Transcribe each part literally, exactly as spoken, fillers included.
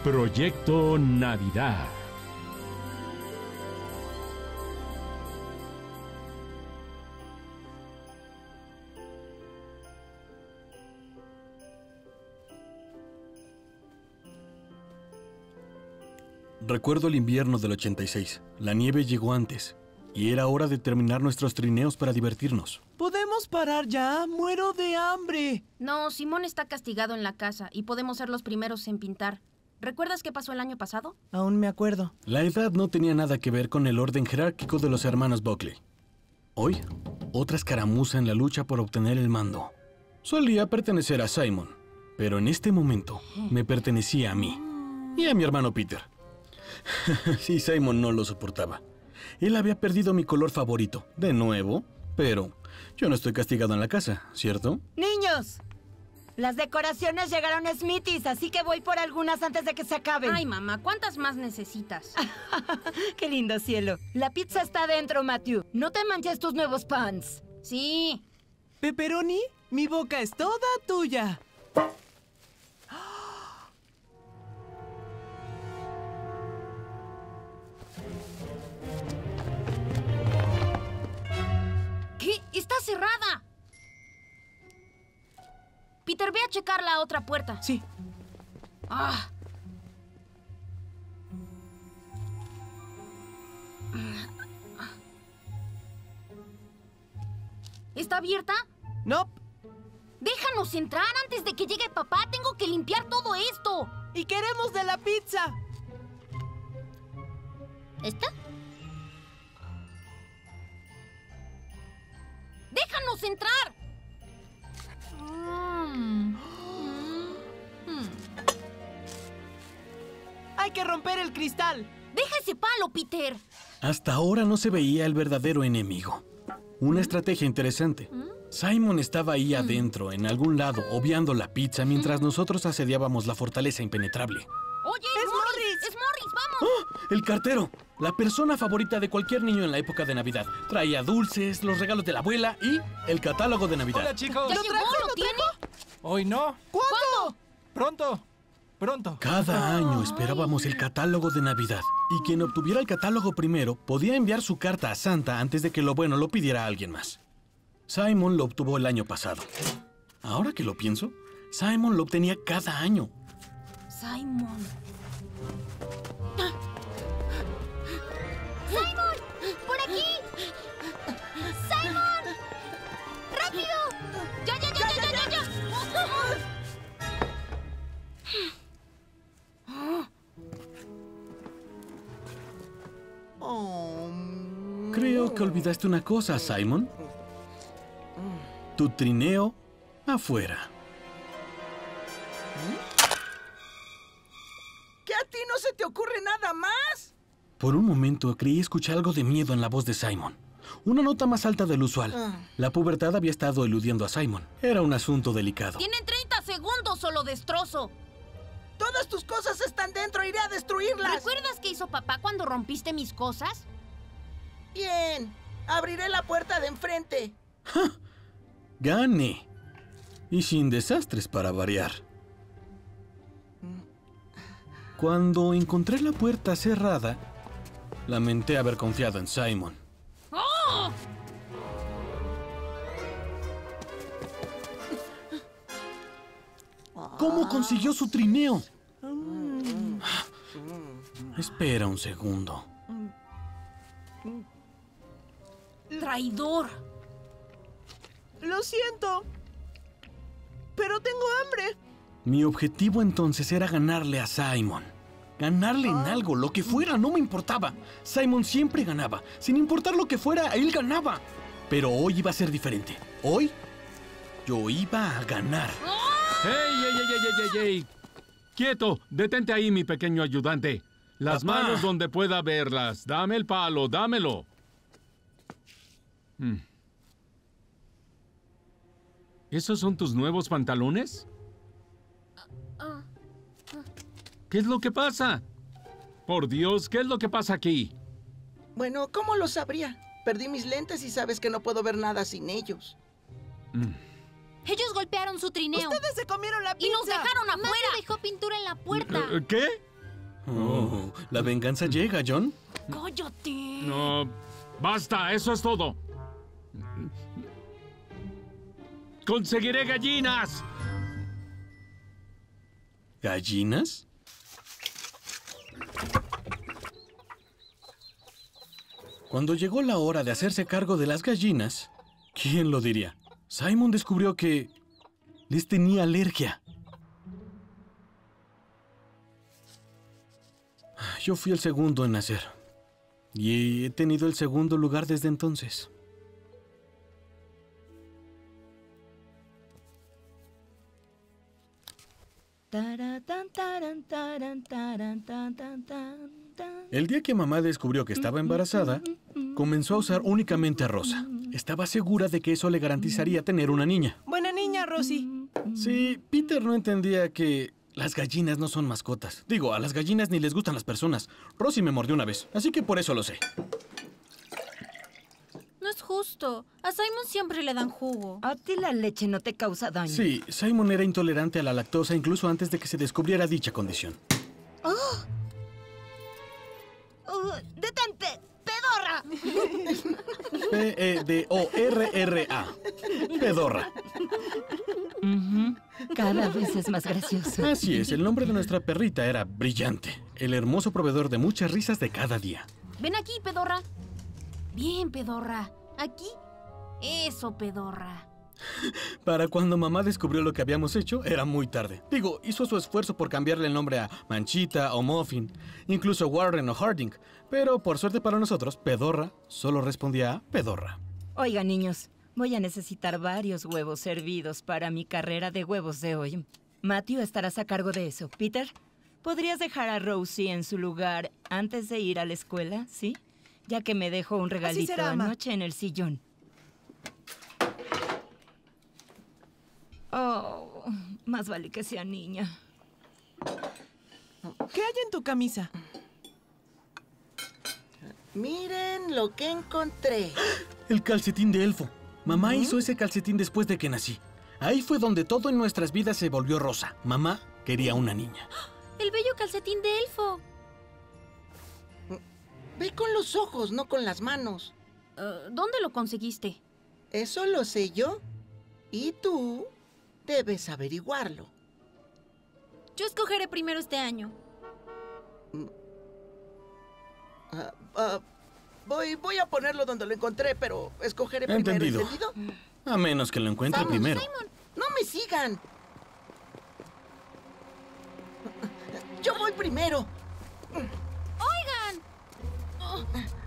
Proyecto Navidad. Recuerdo el invierno del ochenta y seis. La nieve llegó antes, y era hora de terminar nuestros trineos para divertirnos. ¿Podemos parar ya? ¡Muero de hambre! No, Simón está castigado en la casa y podemos ser los primeros en pintar. ¿Recuerdas qué pasó el año pasado? Aún me acuerdo. La edad no tenía nada que ver con el orden jerárquico de los hermanos Buckley. Hoy, otra escaramuza en la lucha por obtener el mando. Solía pertenecer a Simon, pero en este momento me pertenecía a mí y a mi hermano Peter. Sí, Simon no lo soportaba. Él había perdido mi color favorito, de nuevo, pero yo no estoy castigado en la casa, ¿cierto? ¡Niños! Las decoraciones llegaron a Smithy's, así que voy por algunas antes de que se acaben. Ay, mamá, ¿cuántas más necesitas? ¡Qué lindo cielo! La pizza está adentro, Matthew. No te manches tus nuevos pants. Sí. Pepperoni, mi boca es toda tuya. ¿Qué? ¡Está cerrada! Peter, ve a checar la otra puerta. Sí. Ah. ¿Está abierta? No. ¡Déjanos entrar antes de que llegue papá! ¡Tengo que limpiar todo esto! Y queremos de la pizza. ¿Esta? ¡Déjanos entrar! Mm. Mm. Hay que romper el cristal. ¡Deja ese palo, Peter! Hasta ahora no se veía el verdadero enemigo. Una estrategia interesante. Simon estaba ahí adentro, en algún lado, obviando la pizza, mientras nosotros asediábamos la fortaleza impenetrable. ¡Oye, ¡Es es Morris! Morris! ¡Es Morris! ¡Vamos! ¡Oh! ¡El cartero! La persona favorita de cualquier niño en la época de Navidad. Traía dulces, los regalos de la abuela y el catálogo de Navidad. Hola, chicos. ¿Ya ¿Lo llegó? trajo? ¿Lo ¿Lo tiene? Hoy no. ¿Cuándo? Pronto. Pronto. Cada año esperábamos el catálogo de Navidad. Y quien obtuviera el catálogo primero podía enviar su carta a Santa antes de que lo bueno lo pidiera a alguien más. Simon lo obtuvo el año pasado. Ahora que lo pienso, Simon lo obtenía cada año. Simon. ¡Simon! ¡Por aquí! ¡Simon! ¡Rápido! ¡Ya, ya, ya, ya, ya, ya! ya! Oh. Creo que olvidaste una cosa, Simon. Tu trineo afuera. ¿Qué a ti no se te ocurre nada más? Por un momento creí escuchar algo de miedo en la voz de Simon. Una nota más alta del usual. La pubertad había estado eludiendo a Simon. Era un asunto delicado. Tienen treinta segundos o lo destrozo. Todas tus cosas están dentro, iré a destruirlas. ¿Recuerdas qué hizo papá cuando rompiste mis cosas? Bien, abriré la puerta de enfrente. ¡Ja! ¡Gané! Y sin desastres para variar. Cuando encontré la puerta cerrada, lamenté haber confiado en Simon. ¡Oh! ¿Cómo consiguió su trineo? Espera un segundo. ¡Traidor! Lo siento, pero tengo hambre. Mi objetivo entonces era ganarle a Simon. Ganarle en algo, lo que fuera, no me importaba. Simon siempre ganaba. Sin importar lo que fuera, él ganaba. Pero hoy iba a ser diferente. Hoy, yo iba a ganar. ¡Ey, ey, ey, ey, ey, ey! ¡Quieto! Detente ahí, mi pequeño ayudante. Las Papá. manos donde pueda verlas. Dame el palo, dámelo. Mm. ¿Esos son tus nuevos pantalones? ¿Qué es lo que pasa? Por Dios, ¿qué es lo que pasa aquí? Bueno, ¿cómo lo sabría? Perdí mis lentes y sabes que no puedo ver nada sin ellos. Mm. Ellos golpearon su trineo. Ustedes se comieron la pizza. Y nos dejaron afuera. Matthew dejó pintura en la puerta. Eh, ¿Qué? Oh, la venganza llega, John. ¡Cállate! No, basta, eso es todo. ¡Conseguiré gallinas! ¿Gallinas? Cuando llegó la hora de hacerse cargo de las gallinas, ¿quién lo diría? Simon descubrió que les tenía alergia. Yo fui el segundo en nacer. Y he tenido el segundo lugar desde entonces. El día que mamá descubrió que estaba embarazada, comenzó a usar únicamente a Rosa. Estaba segura de que eso le garantizaría tener una niña. Buena niña, Rosy. Sí, Peter no entendía que las gallinas no son mascotas. Digo, a las gallinas ni les gustan las personas. Rosie me mordió una vez, así que por eso lo sé. No es justo. A Simon siempre le dan jugo. A ti la leche no te causa daño. Sí, Simon era intolerante a la lactosa incluso antes de que se descubriera dicha condición. ¡Oh! Uh, ¡Detente! ¡Pedorra! P E D O R R A. Pedorra. Uh-huh. Cada vez es más gracioso. Así es, el nombre de nuestra perrita era Brillante, el hermoso proveedor de muchas risas de cada día. Ven aquí, pedorra. Bien, pedorra. Aquí. Eso, pedorra. Para cuando mamá descubrió lo que habíamos hecho, era muy tarde. Digo, hizo su esfuerzo por cambiarle el nombre a Manchita o Muffin, incluso Warren o Harding. Pero, por suerte para nosotros, Pedorra solo respondía a Pedorra. Oiga, niños, voy a necesitar varios huevos servidos para mi carrera de huevos de hoy. Matthew, estarás a cargo de eso. Peter, ¿podrías dejar a Rosie en su lugar antes de ir a la escuela, sí? Ya que me dejó un regalito será, ma. anoche en el sillón. Oh, más vale que sea niña. ¿Qué hay en tu camisa? Miren lo que encontré. El calcetín de elfo. Mamá hizo ese calcetín después de que nací. Ahí fue donde todo en nuestras vidas se volvió rosa. Mamá quería una niña. El bello calcetín de elfo. Ve con los ojos, no con las manos. Uh, ¿Dónde lo conseguiste? Eso lo sé yo. Y tú debes averiguarlo. Yo escogeré primero este año. Ah, ah, voy, voy a ponerlo donde lo encontré, pero escogeré primero. Entendido. ¿Entendido? A menos que lo encuentre Vamos, primero. Simon. ¡No me sigan! ¡Yo voy primero! ¡Oigan! Oh.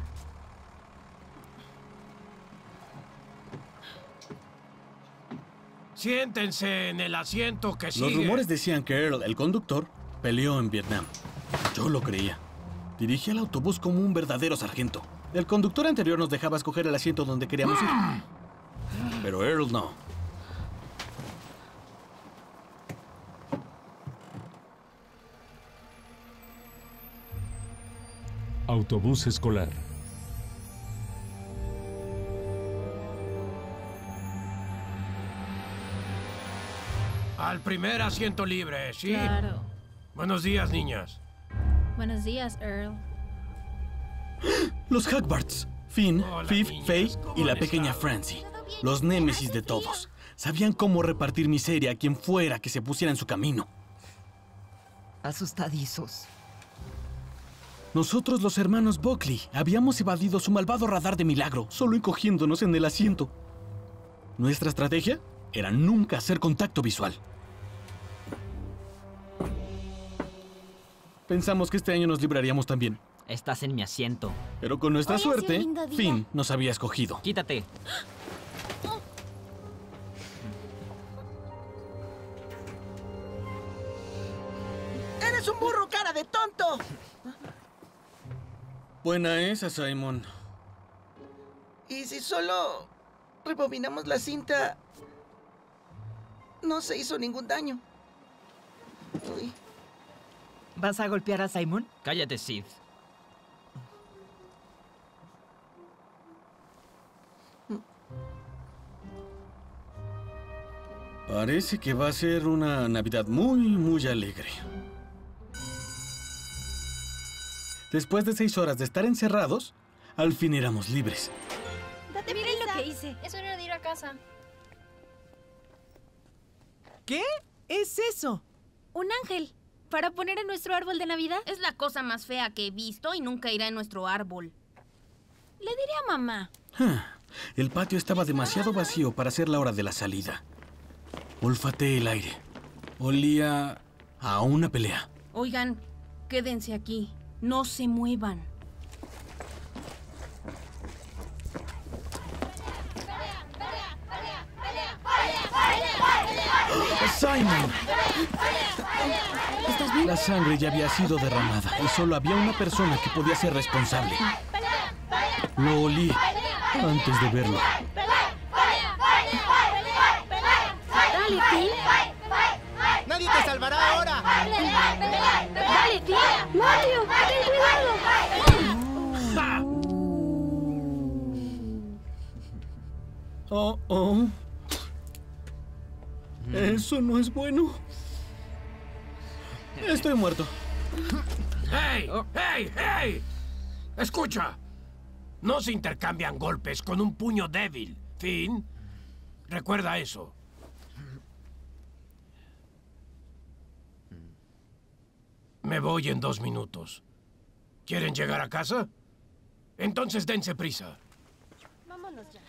Siéntense en el asiento que sigue. Los rumores decían que Earl, el conductor, peleó en Vietnam. Yo lo creía. Dirigía el autobús como un verdadero sargento. El conductor anterior nos dejaba escoger el asiento donde queríamos ir. Pero Earl no. Autobús escolar. Al primer asiento libre, ¿sí? Claro. Buenos días, niñas. Buenos días, Earl. Los Hagbards. Finn, Hola, Fif, niñas, Faye ¿cómo y la han pequeña estado? Francie. Los némesis de todos. Sabían cómo repartir miseria a quien fuera que se pusiera en su camino. Asustadizos. Nosotros, los hermanos Buckley, habíamos evadido su malvado radar de milagro, solo encogiéndonos en el asiento. Nuestra estrategia era nunca hacer contacto visual. Pensamos que este año nos libraríamos también. Estás en mi asiento. Pero con nuestra Hoy ha sido un suerte, lindo día. Finn nos había escogido. Quítate. ¡Eres un burro, cara de tonto! Buena esa, Simon. Y si solo rebobinamos la cinta, no se hizo ningún daño. Uy. ¿Vas a golpear a Simon? Cállate, Sid. Parece que va a ser una Navidad muy, muy alegre. Después de seis horas de estar encerrados, al fin éramos libres. Date Miren prisa. lo que hice. Es hora de ir a casa. ¿Qué es eso? Un ángel. Para poner en nuestro árbol de Navidad. Es la cosa más fea que he visto y nunca irá en nuestro árbol. Le diré a mamá. Ah, el patio estaba demasiado vacío para ser la hora de la salida. Olfateé el aire. Olía a una pelea. Oigan, quédense aquí. No se muevan. ¡Simon! ¿Estás bien? La sangre ya había sido derramada y solo había una persona que podía ser responsable. Lo olí antes de verlo. Dale, Finn. ¡Nadie te salvará ahora! Dale, Finn. Mario, ten cuidado. Oh, oh. Eso no es bueno. Estoy muerto. ¡Hey! ¡Hey! ¡Hey! Escucha. No se intercambian golpes con un puño débil, Finn. Recuerda eso. Me voy en dos minutos. ¿Quieren llegar a casa? Entonces dense prisa. Vámonos ya.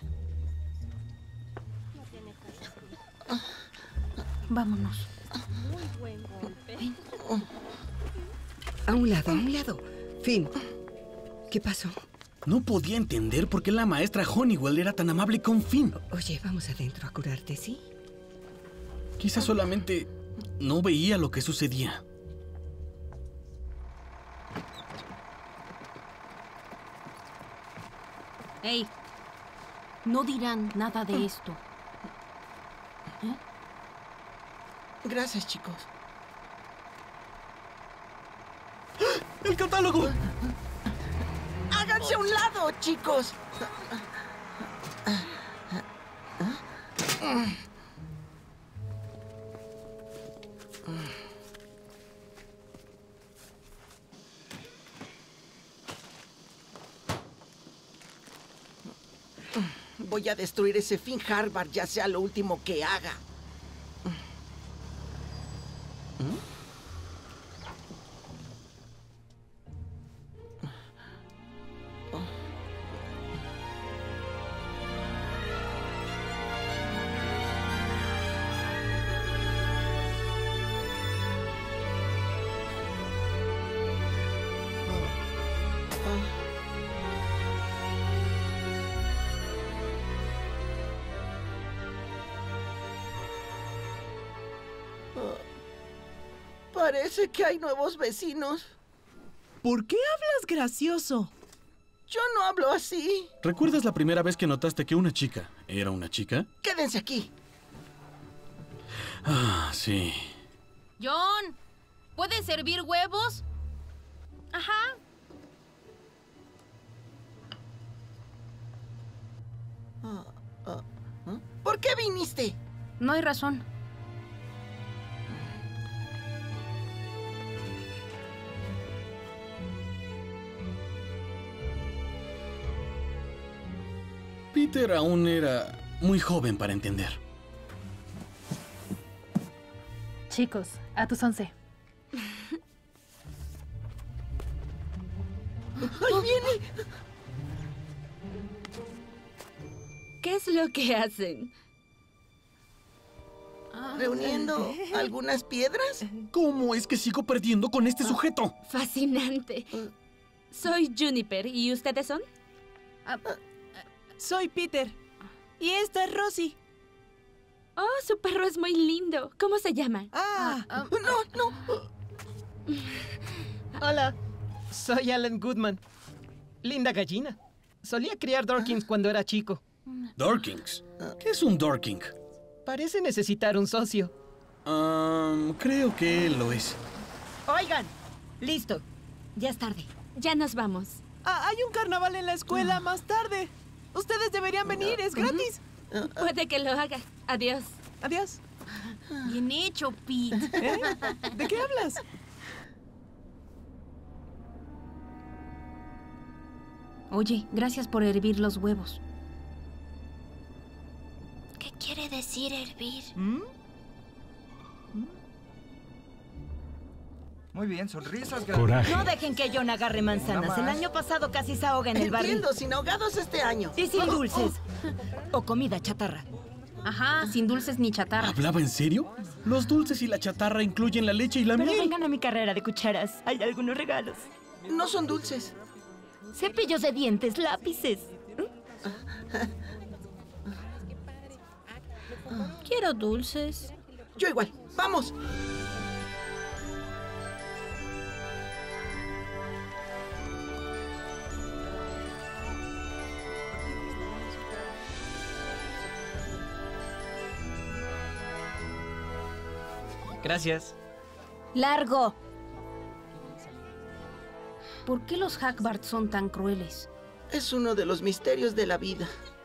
Vámonos. Muy buen golpe. A un lado, a un lado. Finn, ¿qué pasó? No podía entender por qué la maestra Honeywell era tan amable con Finn. Oye, vamos adentro a curarte, ¿sí? Quizás solamente no veía lo que sucedía. Hey, no dirán nada de esto. ¿Eh? Gracias, chicos. ¡El catálogo! ¡Háganse a un lado, chicos! Voy a destruir ese Finn Harvard, ya sea lo último que haga. Parece que hay nuevos vecinos. ¿Por qué hablas gracioso? Yo no hablo así. ¿Recuerdas la primera vez que notaste que una chica era una chica? Quédense aquí. Ah, sí. John, ¿puedes servir huevos? Ajá. Ah, ah, ¿eh? ¿Por qué viniste? No hay razón. Peter aún era muy joven para entender. Chicos, a tus once. ¡Ahí viene! ¿Qué es lo que hacen? ¿Reuniendo algunas piedras? ¿Cómo es que sigo perdiendo con este sujeto? Fascinante. Soy Juniper. ¿Y ustedes son? Soy Peter. Y esta es Rosie. Oh, su perro es muy lindo. ¿Cómo se llama? Ah, Ah, no, no. Hola, soy Alan Goodman. Linda gallina. Solía criar Dorkings cuando era chico. Dorkings. ¿Qué es un Dorking? Parece necesitar un socio. Um, creo que él lo es. Oigan, listo. Ya es tarde. Ya nos vamos. ah, hay un carnaval en la escuela más tarde. Ustedes deberían venir, es gratis. Puede que lo haga. Adiós. Adiós. Bien hecho, Pete. ¿Eh? ¿De qué hablas? Oye, gracias por hervir los huevos. ¿Qué quiere decir hervir? ¿Mm? Muy bien, sonrisas. Coraje. No dejen que John agarre manzanas. El año pasado casi se ahoga en el barril. Entiendo, sin ahogados este año. Y sin dulces. O comida chatarra. Ajá, sin dulces ni chatarra. ¿Hablaba en serio? Los dulces y la chatarra incluyen la leche y la Pero miel. vengan a mi carrera de cucharas. Hay algunos regalos. No son dulces. Cepillos de dientes, lápices. Quiero dulces. Yo igual. ¡Vamos! Gracias. ¡Largo! ¿Por qué los Hagbard son tan crueles? Es uno de los misterios de la vida.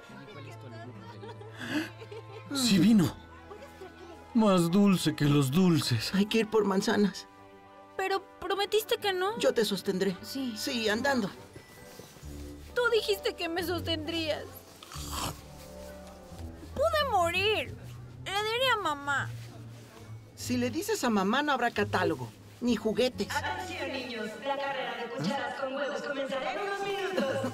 Sí vino. Más dulce que los dulces. Hay que ir por manzanas. Pero prometiste que no. Yo te sostendré. Sí. Sí, andando. Tú dijiste que me sostendrías. Pude morir. Le diré a mamá. Si le dices a mamá, no habrá catálogo, ni juguetes. Atención, niños. La carrera de cucharas con huevos comenzará en unos minutos.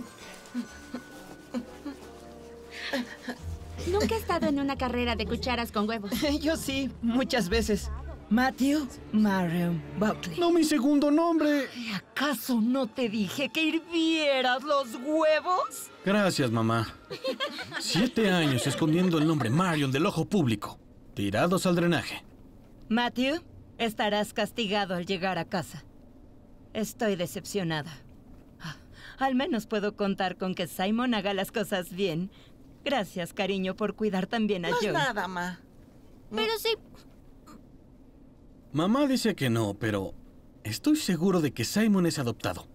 Nunca he estado en una carrera de cucharas con huevos. Yo sí, muchas veces. Matthew Marion Buckley. No mi segundo nombre. ¿Acaso no te dije que hirvieras los huevos? Gracias, mamá. Siete años escondiendo el nombre Marion del ojo público. Tirados al drenaje. Matthew, estarás castigado al llegar a casa. Estoy decepcionada. Ah, al menos puedo contar con que Simon haga las cosas bien. Gracias, cariño, por cuidar también a No John. es nada, ma. Pero sí. Mamá dice que no, pero estoy seguro de que Simon es adoptado.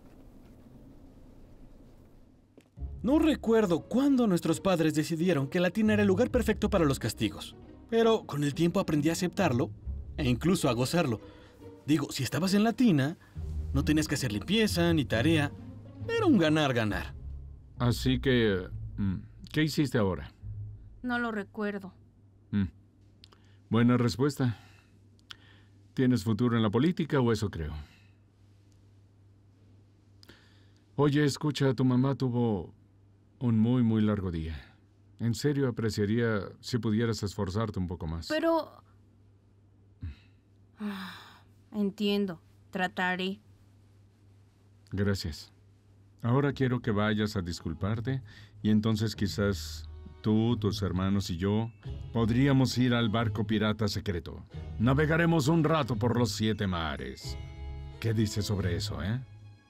No recuerdo cuándo nuestros padres decidieron que la tina era el lugar perfecto para los castigos. Pero con el tiempo aprendí a aceptarlo e incluso a gozarlo. Digo, si estabas en la tina, no tenías que hacer limpieza ni tarea. Era un ganar-ganar. Así que, ¿qué hiciste ahora? No lo recuerdo. Mm. Buena respuesta. ¿Tienes futuro en la política o eso creo? Oye, escucha, tu mamá tuvo un muy, muy largo día. En serio, apreciaría si pudieras esforzarte un poco más. Pero... Entiendo. Trataré. Gracias. Ahora quiero que vayas a disculparte y entonces quizás tú, tus hermanos y yo podríamos ir al barco pirata secreto. Navegaremos un rato por los siete mares. ¿Qué dices sobre eso, eh?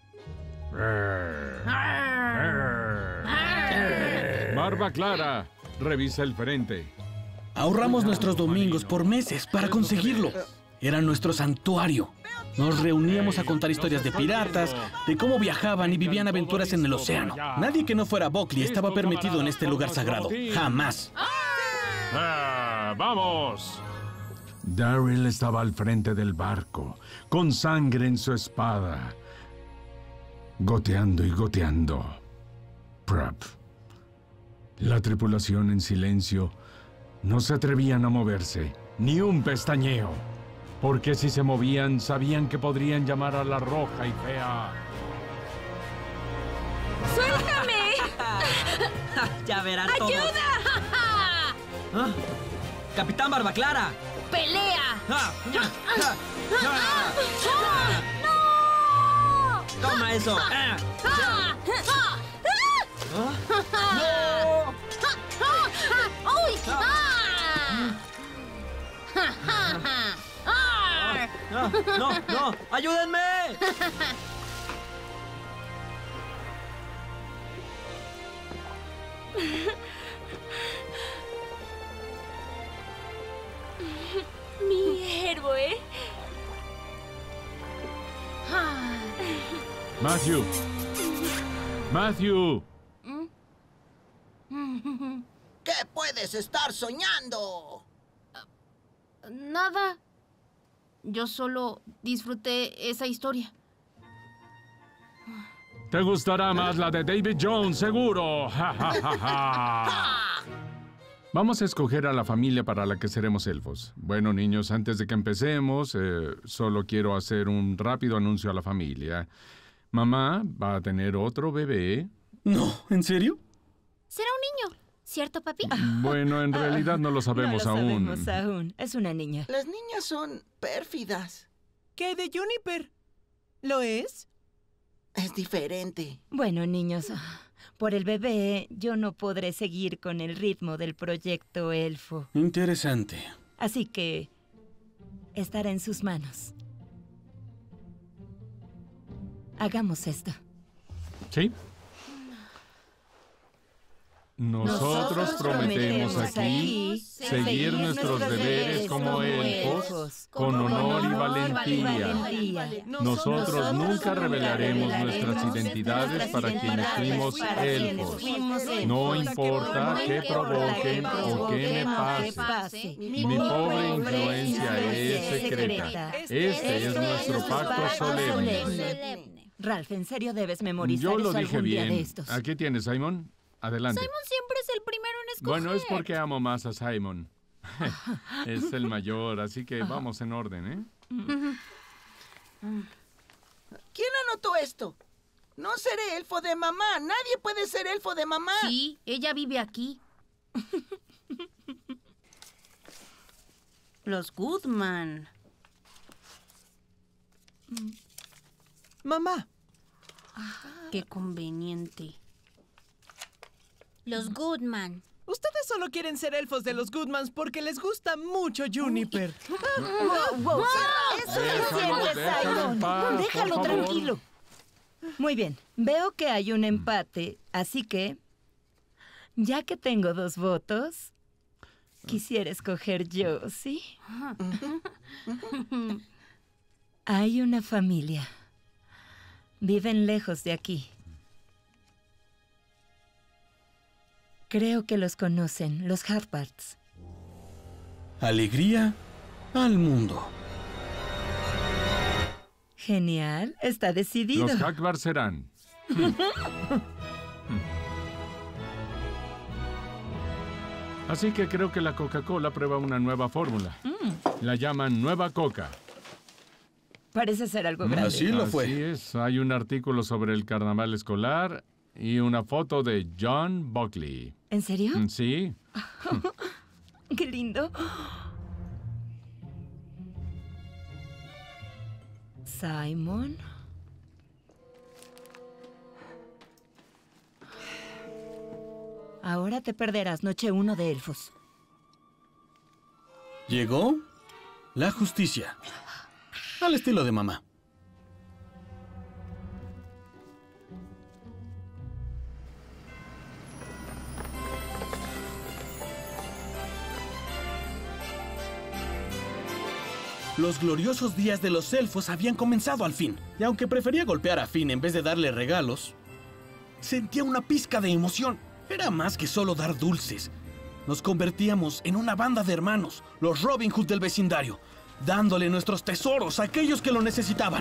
Barba Clara, revisa el frente. Ahorramos nuestros domingos por meses para conseguirlo. Era nuestro santuario. Nos reuníamos a contar historias de piratas, de cómo viajaban y vivían aventuras en el océano. Nadie que no fuera Buckley estaba permitido en este lugar sagrado. Jamás. Ah, ¡vamos! Daryl estaba al frente del barco, con sangre en su espada, goteando y goteando. Prap. La tripulación en silencio no se atrevían a moverse, ni un pestañeo, porque si se movían sabían que podrían llamar a la roja y fea. ¡Suéltame! Ya verán todos. ¡Ayuda! ¿Ah? ¡Capitán Barba Clara! ¡Pelea! ¡Ah! ¡Ah! ¡Ah! ¡No! ¡Toma eso! ¡Ah! ¡Ah! ¡Ah! ¡No! ¡Uy! ¡Ah! ¡No! ¡No! ¡No! ¡Ayúdenme! Mi héroe. Matthew. Matthew. ¿Qué puedes estar soñando? Nada. Yo solo disfruté esa historia. Te gustará más la de David Jones, seguro. Ja, ja, ja, ja. Vamos a escoger a la familia para la que seremos elfos. Bueno, niños, antes de que empecemos, eh, solo quiero hacer un rápido anuncio a la familia. Mamá va a tener otro bebé. No, ¿en serio? Será un niño, ¿cierto, papi? Bueno, en realidad no lo sabemos no lo aún. sabemos aún. Es una niña. Las niñas son pérfidas. ¿Qué de Juniper? ¿Lo es? Es diferente. Bueno, niños, por el bebé yo no podré seguir con el ritmo del proyecto Elfo. Interesante. Así que estará en sus manos. Hagamos esto. ¿Sí? Nosotros prometemos aquí seguir nuestros deberes como elfos con honor y valentía. Nosotros nunca revelaremos nuestras identidades para quienes fuimos elfos. No importa qué provoquen o qué me pase. Mi pobre influencia es secreta. Este es nuestro pacto solemne. Ralph, en serio debes memorizar Yo lo eso dije algún día de bien. estos. Aquí tienes, Simon. Adelante. Simon siempre es el primero en escoger. Bueno, es porque amo más a Simon. Es el mayor, así que vamos en orden, ¿eh? ¿Quién anotó esto? No seré elfo de mamá. Nadie puede ser elfo de mamá. Sí, ella vive aquí. Los Goodman. Mamá. Qué conveniente. Los Goodman. Ustedes solo quieren ser elfos de los Goodmans porque les gusta mucho Juniper. ¡Wow, wow! ¡Eso es suficiente, Simon! Paz, ¡Déjalo por favor. tranquilo! Muy bien, veo que hay un empate, así que, ya que tengo dos votos, quisiera escoger yo, ¿sí? Hay una familia. Viven lejos de aquí. Creo que los conocen, los Harparts. Alegría al mundo. Genial, está decidido. Los Hackbar serán. Así que creo que la Coca-Cola prueba una nueva fórmula. Mm. La llaman Nueva Coca. Parece ser algo grande. Así lo fue. Así es. Hay un artículo sobre el carnaval escolar y una foto de John Buckley. ¿En serio? Sí. ¡Qué lindo! Simon. Ahora te perderás noche uno de elfos. Llegó la justicia. Al estilo de mamá. Los gloriosos días de los elfos habían comenzado al fin. Y aunque prefería golpear a Finn en vez de darle regalos, sentía una pizca de emoción. Era más que solo dar dulces. Nos convertíamos en una banda de hermanos, los Robin Hood del vecindario, dándole nuestros tesoros a aquellos que lo necesitaban.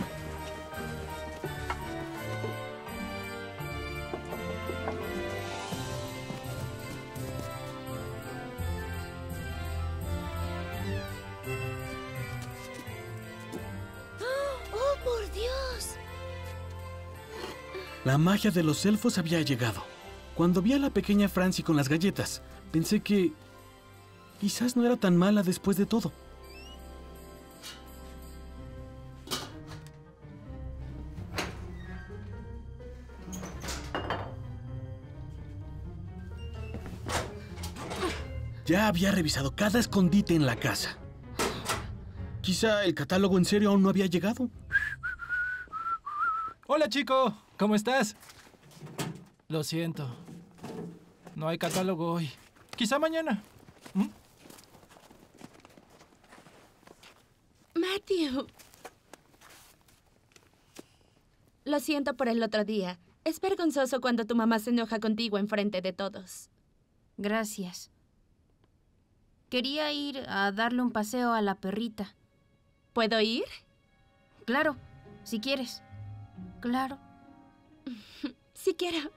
¡Oh, por Dios! La magia de los elfos había llegado. Cuando vi a la pequeña Francie con las galletas, pensé que quizás no era tan mala después de todo. Ya había revisado cada escondite en la casa. Quizá el catálogo en serio aún no había llegado. Hola, chico. ¿Cómo estás? Lo siento. No hay catálogo hoy. Quizá mañana. ¿Mm? Matthew. Lo siento por el otro día. Es vergonzoso cuando tu mamá se enoja contigo enfrente de todos. Gracias. Quería ir a darle un paseo a la perrita. ¿Puedo ir? Claro, si quieres. Claro. Si quiero.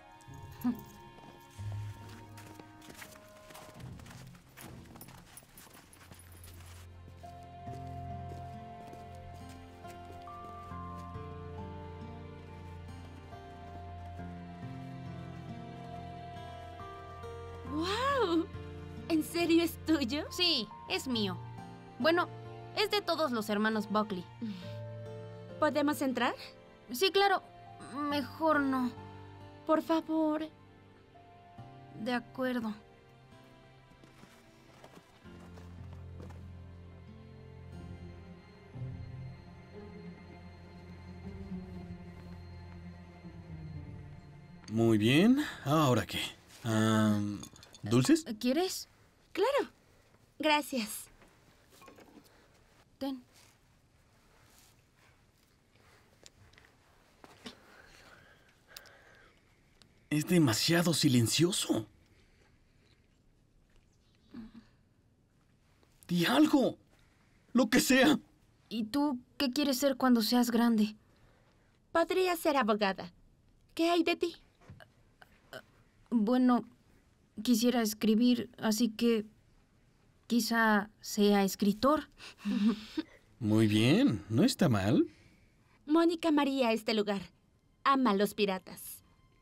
¡Wow! ¿En serio es tuyo? Sí, es mío. Bueno, es de todos los hermanos Buckley. ¿Podemos entrar? Sí, claro. Mejor no. Por favor. De acuerdo. Muy bien. ¿Ahora qué? Um, ¿Dulces? ¿Quieres? Claro. Gracias. Ten. Es demasiado silencioso. Di algo. Lo que sea. ¿Y tú qué quieres ser cuando seas grande? Podría ser abogada. ¿Qué hay de ti? Bueno, quisiera escribir, así que quizá sea escritor. Muy bien, no está mal. Mónica amaría este lugar. Ama a los piratas.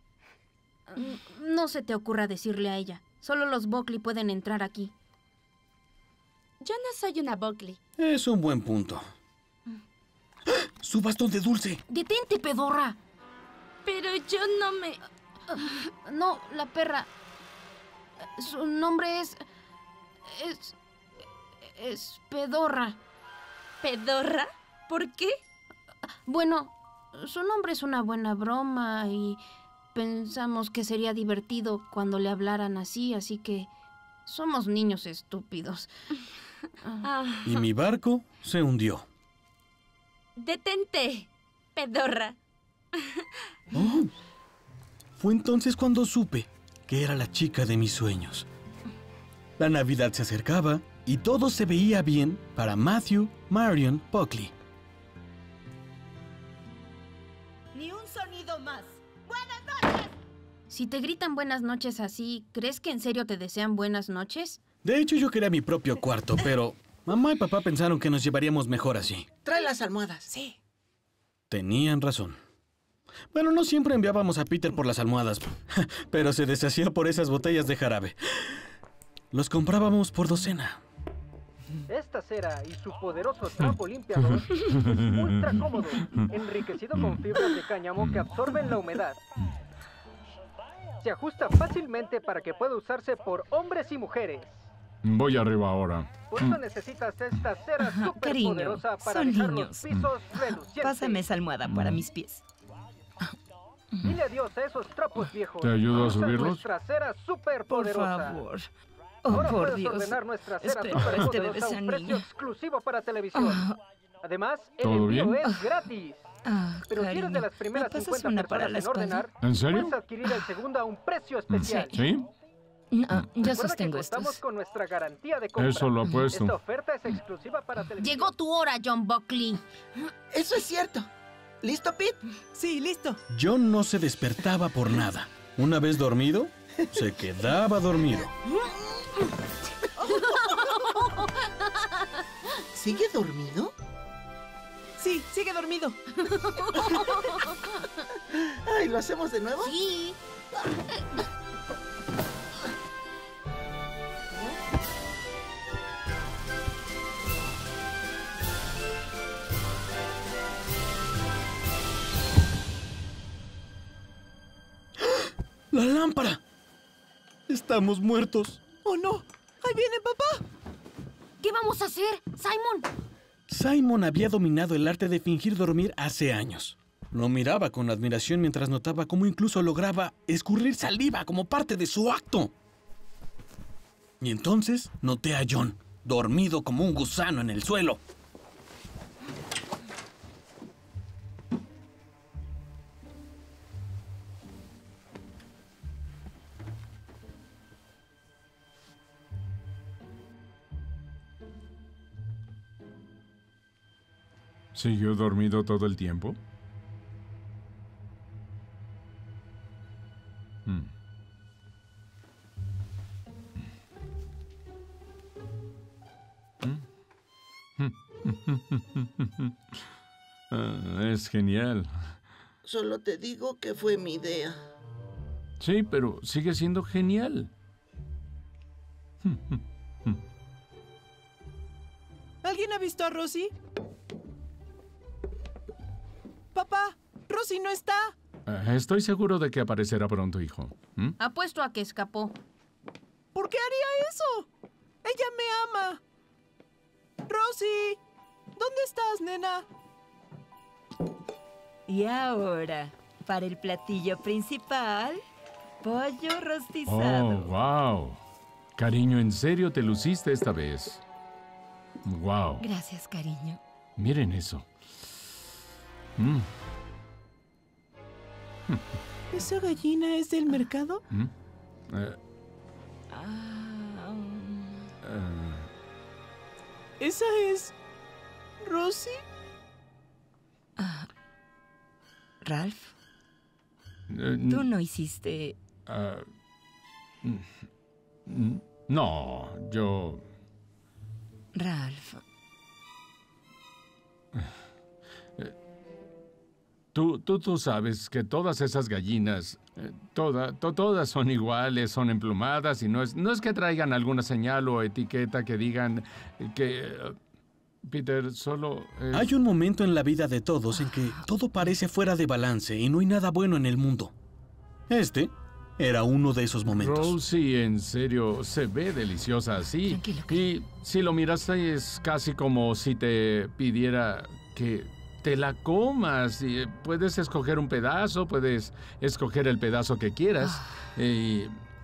No se te ocurra decirle a ella. Solo los Buckley pueden entrar aquí. Yo no soy una Buckley. Es un buen punto. ¡Su bastón de dulce! ¡Detente, pedorra! Pero yo no me... No, la perra. Su nombre es... Es... Es Pedorra. ¿Pedorra? ¿Por qué? Bueno, su nombre es una buena broma y pensamos que sería divertido cuando le hablaran así, así que somos niños estúpidos. Y mi barco se hundió. Detente, Pedorra. Oh. Fue entonces cuando supe que era la chica de mis sueños. La Navidad se acercaba y todo se veía bien para Matthew Marion Buckley. Ni un sonido más. ¡Buenas noches! Si te gritan buenas noches así, ¿crees que en serio te desean buenas noches? De hecho, yo quería mi propio cuarto, pero mamá y papá pensaron que nos llevaríamos mejor así. Trae las almohadas. Sí. Tenían razón. Bueno, no siempre enviábamos a Peter por las almohadas, pero se deshacía por esas botellas de jarabe. Los comprábamos por docena. Esta cera y su poderoso trapo limpiador es ultra cómodo, enriquecido con fibras de cáñamo que absorben la humedad. Se ajusta fácilmente para que pueda usarse por hombres y mujeres. Voy arriba ahora. Por eso necesitas esta cera súper Cariño, poderosa para son dejar niños. los pisos relucientes. Pásame esa almohada para mis pies. Dile adiós a esos trapos viejos. ¿Te ayudo a Usa subirlos? nuestra cera súper Por poderosa. favor. Oh, Ahora por puedes Dios. ordenar nuestra cera Espera, súper este poderosa bebé a sea un precio niño. exclusivo para televisión. Ah. Además, el ¿Todo envío bien? es gratis. Ah, Pero si eres cariño, de las ¿me primeras pasas cincuenta una para personas la en espalda? ordenar, ¿En serio? puedes adquirir el segundo a un precio especial. ¿Sí? No, yo Recuerda sostengo que contamos estos. con nuestra garantía de compra. Eso lo apuesto. Esta oferta es exclusiva para televisión. Llegó tu hora, John Buckley. Eso es cierto. ¿Listo, Pete? Sí, listo. John no se despertaba por nada. Una vez dormido, se quedaba dormido. ¿Sigue dormido? Sí, sigue dormido. Ay, ¿lo hacemos de nuevo? Sí. ¡La lámpara! Estamos muertos. ¡Oh, no! ¡Ahí viene papá! ¿Qué vamos a hacer, Simon? Simon había dominado el arte de fingir dormir hace años. Lo miraba con admiración mientras notaba cómo incluso lograba escurrir saliva como parte de su acto. Y entonces noté a John, dormido como un gusano en el suelo. ¿Siguió dormido todo el tiempo? Mm. Ah, es genial. Solo te digo que fue mi idea. Sí, pero sigue siendo genial. ¿Alguien ha visto a Rosie? Papá, Rosie no está. Uh, estoy seguro de que aparecerá pronto, hijo. ¿Mm? Apuesto a que escapó. ¿Por qué haría eso? Ella me ama. Rosie, ¿dónde estás, nena? Y ahora, para el platillo principal, pollo rostizado. Oh, wow. Cariño, en serio te luciste esta vez. Wow. Gracias, cariño. Miren eso. Mm. ¿Esa gallina es del mercado? ¿Mm? Uh, Ah, um, uh, ¿Esa es Rosie? ah, Ralph, uh, tú no hiciste... uh, mm, no, yo... Ralph. Tú, tú, tú sabes que todas esas gallinas, eh, toda, to, todas son iguales, son emplumadas y no es, no es que traigan alguna señal o etiqueta que digan que... Uh, Peter, solo... Es... Hay un momento en la vida de todos en que todo parece fuera de balance y no hay nada bueno en el mundo. Este era uno de esos momentos. Rosie, en serio, se ve deliciosa así. Tranquilo, y si lo miraste es casi como si te pidiera que te la comas. Y puedes escoger un pedazo, puedes escoger el pedazo que quieras. Y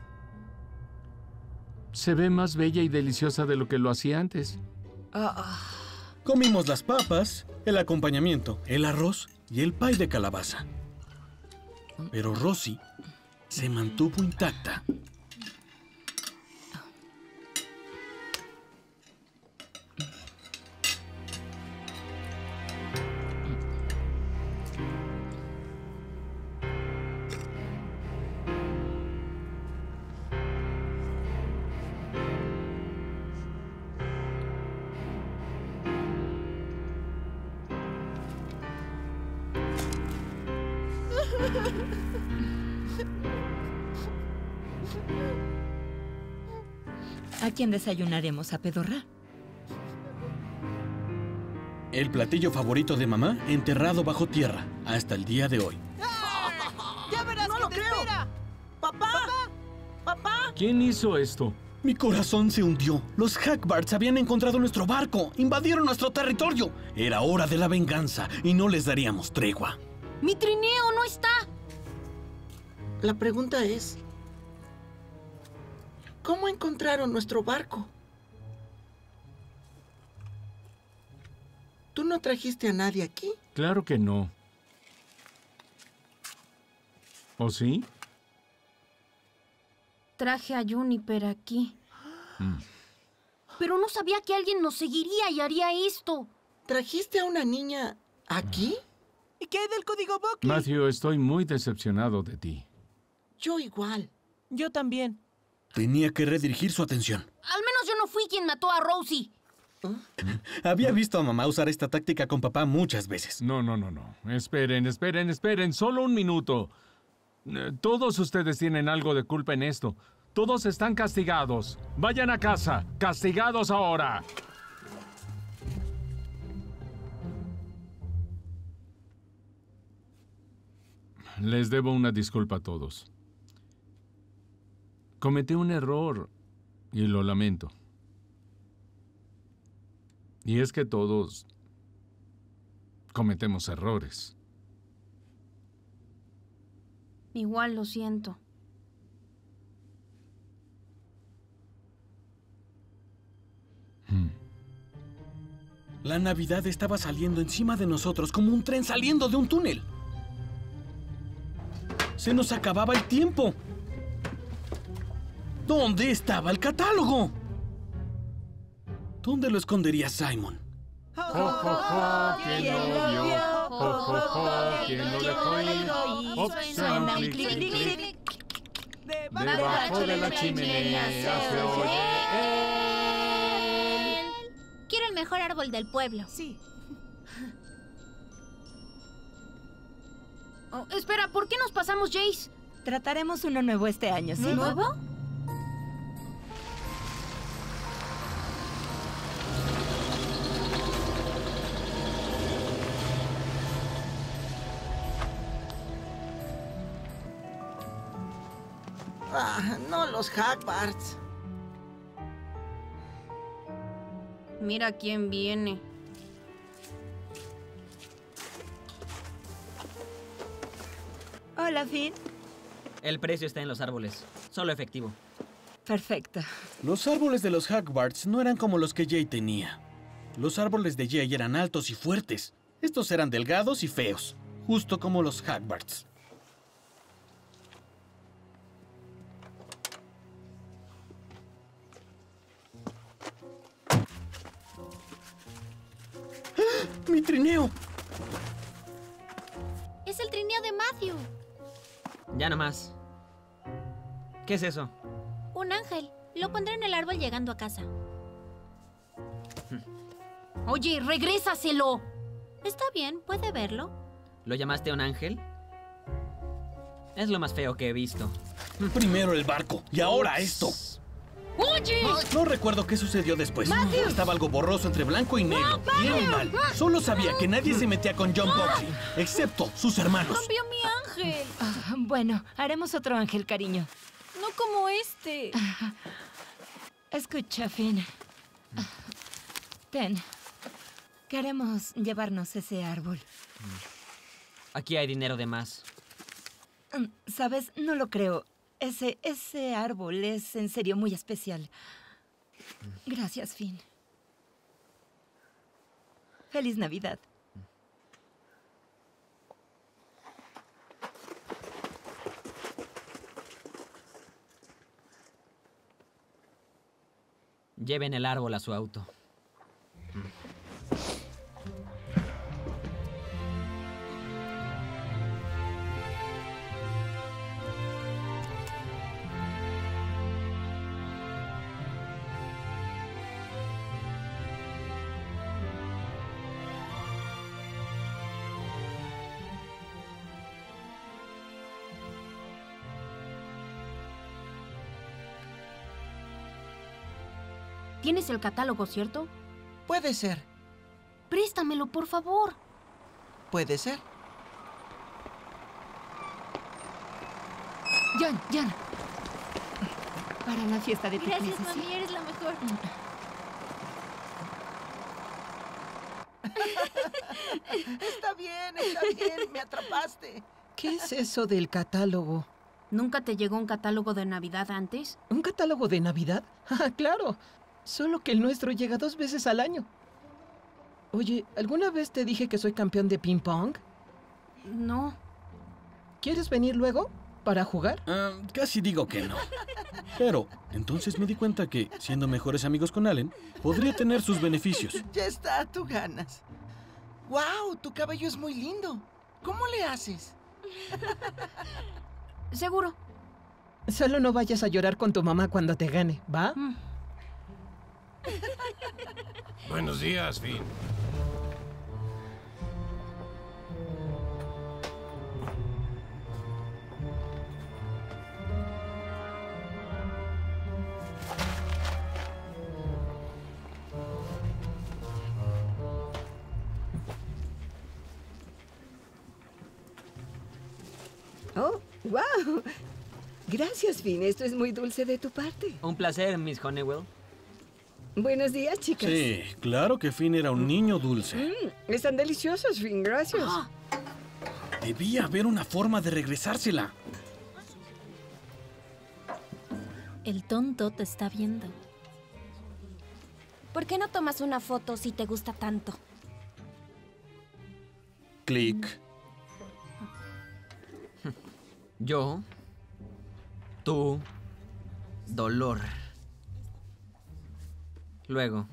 se ve más bella y deliciosa de lo que lo hacía antes. Comimos las papas, el acompañamiento, el arroz y el pay de calabaza. Pero Rosie se mantuvo intacta. ¿A quién desayunaremos? ¿A Pedorra? El platillo favorito de mamá enterrado bajo tierra hasta el día de hoy. ¡Ya verás que te espera! ¡Papá! ¡Papá! ¿Quién hizo esto? Mi corazón se hundió. Los Hackbards habían encontrado nuestro barco. Invadieron nuestro territorio. Era hora de la venganza y no les daríamos tregua. ¡Mi trineo no está! La pregunta es... ¿cómo encontraron nuestro barco? ¿Tú no trajiste a nadie aquí? Claro que no. ¿O sí? Traje a Juniper aquí. Mm. Pero no sabía que alguien nos seguiría y haría esto. ¿Trajiste a una niña aquí? ¿Y qué hay del código Buckley? Matthew, estoy muy decepcionado de ti. Yo igual. Yo también. Tenía que redirigir su atención. Al menos yo no fui quien mató a Rosie. Había visto a mamá usar esta táctica con papá muchas veces. No, no, no, no. Esperen, esperen, esperen. Solo un minuto. Eh, Todos ustedes tienen algo de culpa en esto. Todos están castigados. Vayan a casa. Castigados ahora. Les debo una disculpa a todos. Cometí un error y lo lamento. Y es que todos cometemos errores. Igual lo siento. Hmm. La Navidad estaba saliendo encima de nosotros como un tren saliendo de un túnel. Se nos acababa el tiempo. ¿Dónde estaba el catálogo? ¿Dónde lo escondería Simon? Jo, jo, jo, ¿quién lo vio? Jo, jo, jo, ¿quién lo dejó ir? Opción, clic, clic, clic. Debajo de la chimenea se oye él. Quiero el mejor árbol del pueblo. Sí. Oh, espera, ¿por qué nos pasamos, Jace? Trataremos uno nuevo este año, ¿sí? ¿Nuevo? Ah, no los Hackbards. Mira quién viene. Hola, Finn. El precio está en los árboles. Solo efectivo. Perfecto. Los árboles de los Hackbards no eran como los que Jay tenía. Los árboles de Jay eran altos y fuertes. Estos eran delgados y feos, justo como los Hackbards. ¡Ah! ¡Mi trineo! Es el trineo de Matthew. Ya nomás. ¿Qué es eso? Un ángel. Lo pondré en el árbol llegando a casa. Oye, regrésaselo. Está bien, puede verlo. ¿Lo llamaste un ángel? Es lo más feo que he visto. Primero el barco y ahora esto. ¡Oye! No recuerdo qué sucedió después. ¡Matthew! Estaba algo borroso entre blanco y negro. ¡No, Bien y Matthew! mal. Solo sabía que nadie se metía con John Buckley, excepto sus hermanos. ¡Rompió mi ángel! Ah, bueno, haremos otro ángel, cariño. No como este. Escucha, Finn. Ten. Queremos llevarnos ese árbol. Aquí hay dinero de más. ¿Sabes? No lo creo. Ese, ese árbol es en serio muy especial. Gracias, Finn. Feliz Navidad. Lleven el árbol a su auto. ¿Tienes el catálogo, cierto? Puede ser. Préstamelo, por favor. Puede ser. John, John. Para la fiesta de tu Gracias, clase, ¿sí? mami, eres la mejor. Está bien, está bien, me atrapaste. ¿Qué es eso del catálogo? ¿Nunca te llegó un catálogo de Navidad antes? ¿Un catálogo de Navidad? Ah, claro. Solo que el nuestro llega dos veces al año. Oye, ¿alguna vez te dije que soy campeón de ping pong? No. ¿Quieres venir luego para jugar? Uh, casi digo que no. Pero entonces me di cuenta que, siendo mejores amigos con Allen, podría tener sus beneficios. Ya está, tú ganas. ¡Wow! Tu cabello es muy lindo. ¿Cómo le haces? Seguro. Solo no vayas a llorar con tu mamá cuando te gane, ¿va? Mm. Buenos días, Finn. Oh, wow. Gracias, Finn. Esto es muy dulce de tu parte. Un placer, Miss Honeywell. Buenos días, chicas. Sí, claro que Finn era un niño dulce. Mm, están deliciosos, Finn. Gracias. Ah. Debía haber una forma de regresársela. El tonto te está viendo. ¿Por qué no tomas una foto si te gusta tanto? Clic. Yo, tú, dolor. Luego.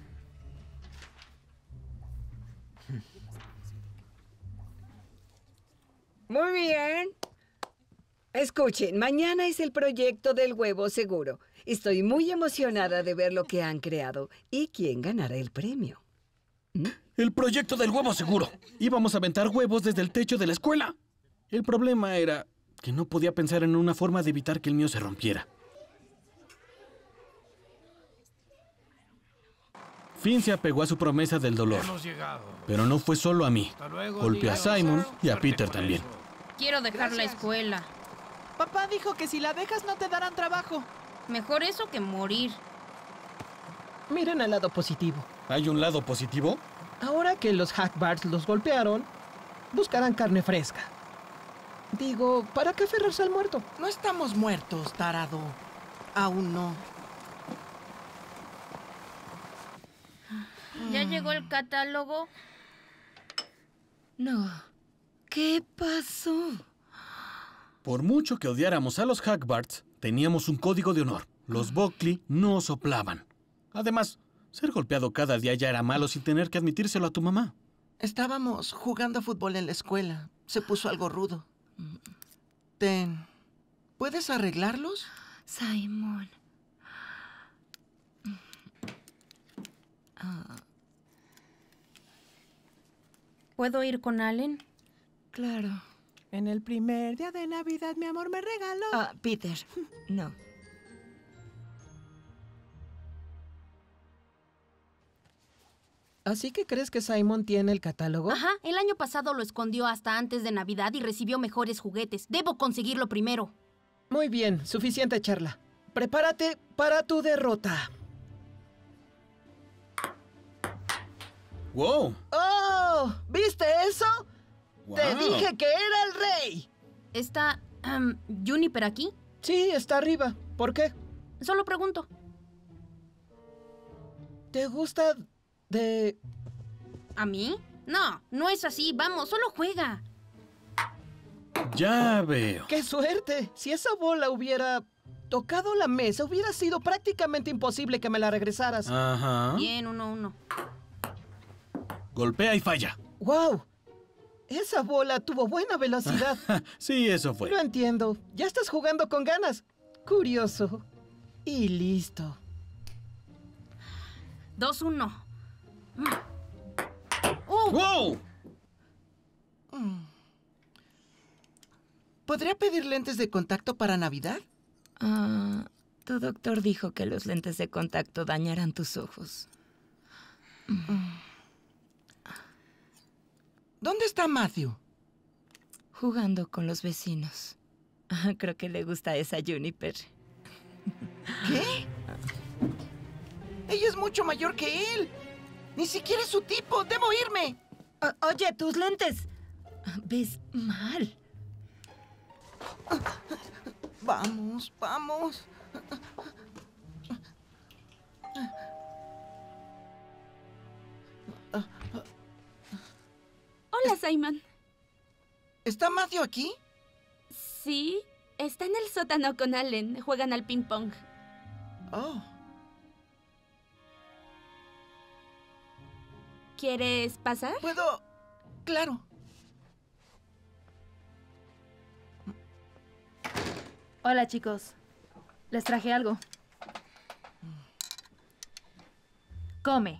Muy bien. Escuchen, mañana es el proyecto del huevo seguro. Estoy muy emocionada de ver lo que han creado y quién ganará el premio. ¿Mm? El proyecto del huevo seguro. Íbamos a aventar huevos desde el techo de la escuela. El problema era que no podía pensar en una forma de evitar que el mío se rompiera. Finn se apegó a su promesa del dolor. Pero no fue solo a mí. Golpeó a Simon y a Peter también. Quiero dejar la escuela. Papá dijo que si la dejas no te darán trabajo. Mejor eso que morir. Miren el lado positivo. ¿Hay un lado positivo? Ahora que los Hackbards los golpearon, buscarán carne fresca. Digo, ¿para qué aferrarse al muerto? No estamos muertos, tarado. Aún no. ¿Ya llegó el catálogo? No. ¿Qué pasó? Por mucho que odiáramos a los Hackbards, teníamos un código de honor. Los Buckley no soplaban. Además, ser golpeado cada día ya era malo sin tener que admitírselo a tu mamá. Estábamos jugando fútbol en la escuela. Se puso algo rudo. Ten, ¿puedes arreglarlos? Simon. Ah. ¿Puedo ir con Allen? Claro. En el primer día de Navidad, mi amor me regaló... Ah, Peter, no. ¿Así que crees que Simon tiene el catálogo? Ajá, el año pasado lo escondió hasta antes de Navidad y recibió mejores juguetes. Debo conseguirlo primero. Muy bien, suficiente charla. Prepárate para tu derrota. ¡Wow! ¡Oh! ¿Viste eso? Wow. ¡Te dije que era el rey! ¿Está um, Juniper aquí? Sí, está arriba. ¿Por qué? Solo pregunto. ¿Te gusta de...? ¿A mí? No, no es así. Vamos, solo juega. Ya veo. ¡Qué suerte! Si esa bola hubiera tocado la mesa, hubiera sido prácticamente imposible que me la regresaras. Ajá. Bien, uno, uno. Golpea y falla. ¡Wow! Esa bola tuvo buena velocidad. Sí, eso fue. Lo entiendo. Ya estás jugando con ganas. Curioso. Y listo. Dos, uno. Uh. ¡Wow! ¿Podría pedir lentes de contacto para Navidad? Ah, tu doctor dijo que los lentes de contacto dañarán tus ojos. ¿Dónde está Matthew? Jugando con los vecinos. Creo que le gusta esa Juniper. ¿Qué? Ella es mucho mayor que él. Ni siquiera es su tipo. ¡Debo irme! O- oye, tus lentes. Ves mal. Vamos, vamos. Hola, Simon. ¿Está Matthew aquí? Sí, está en el sótano con Allen. Juegan al ping-pong. Oh. ¿Quieres pasar? ¿Puedo? Claro. Hola, chicos. Les traje algo. Come.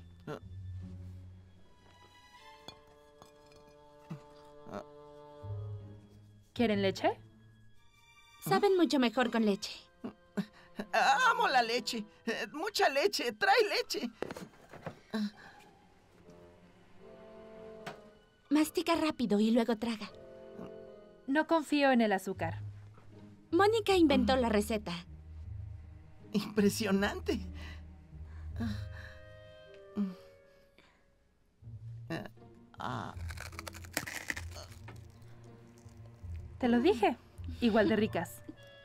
¿Quieren leche? Saben mucho mejor con leche. Amo la leche. Eh, Mucha leche. Trae leche. Mastica rápido y luego traga. No confío en el azúcar. Mónica inventó la receta. Impresionante. Ah. Te lo dije. Igual de ricas.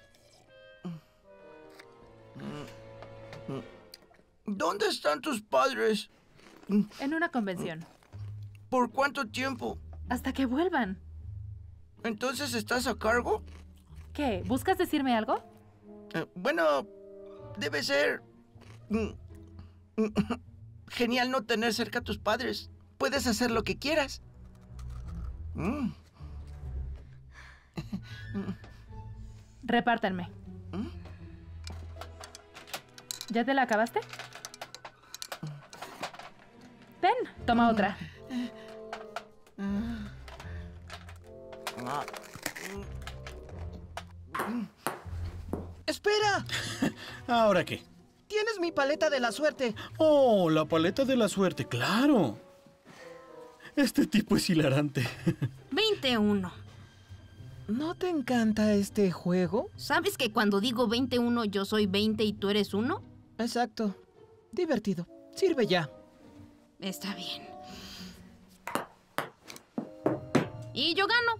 ¿Dónde están tus padres? En una convención. ¿Por cuánto tiempo? Hasta que vuelvan. ¿Entonces estás a cargo? ¿Qué? ¿Buscas decirme algo? Eh, bueno, debe ser... mm, mm, genial no tener cerca a tus padres. Puedes hacer lo que quieras. Mm. Repártanme. ¿Ya te la acabaste? Ten, toma otra. ¡Espera! ¿Ahora qué? Tienes mi paleta de la suerte. Oh, la paleta de la suerte, claro. Este tipo es hilarante. veintiuno. ¿No te encanta este juego? ¿Sabes que cuando digo veintiuno yo soy veinte y tú eres uno? Exacto. Divertido. Sirve ya. Está bien. Y yo gano.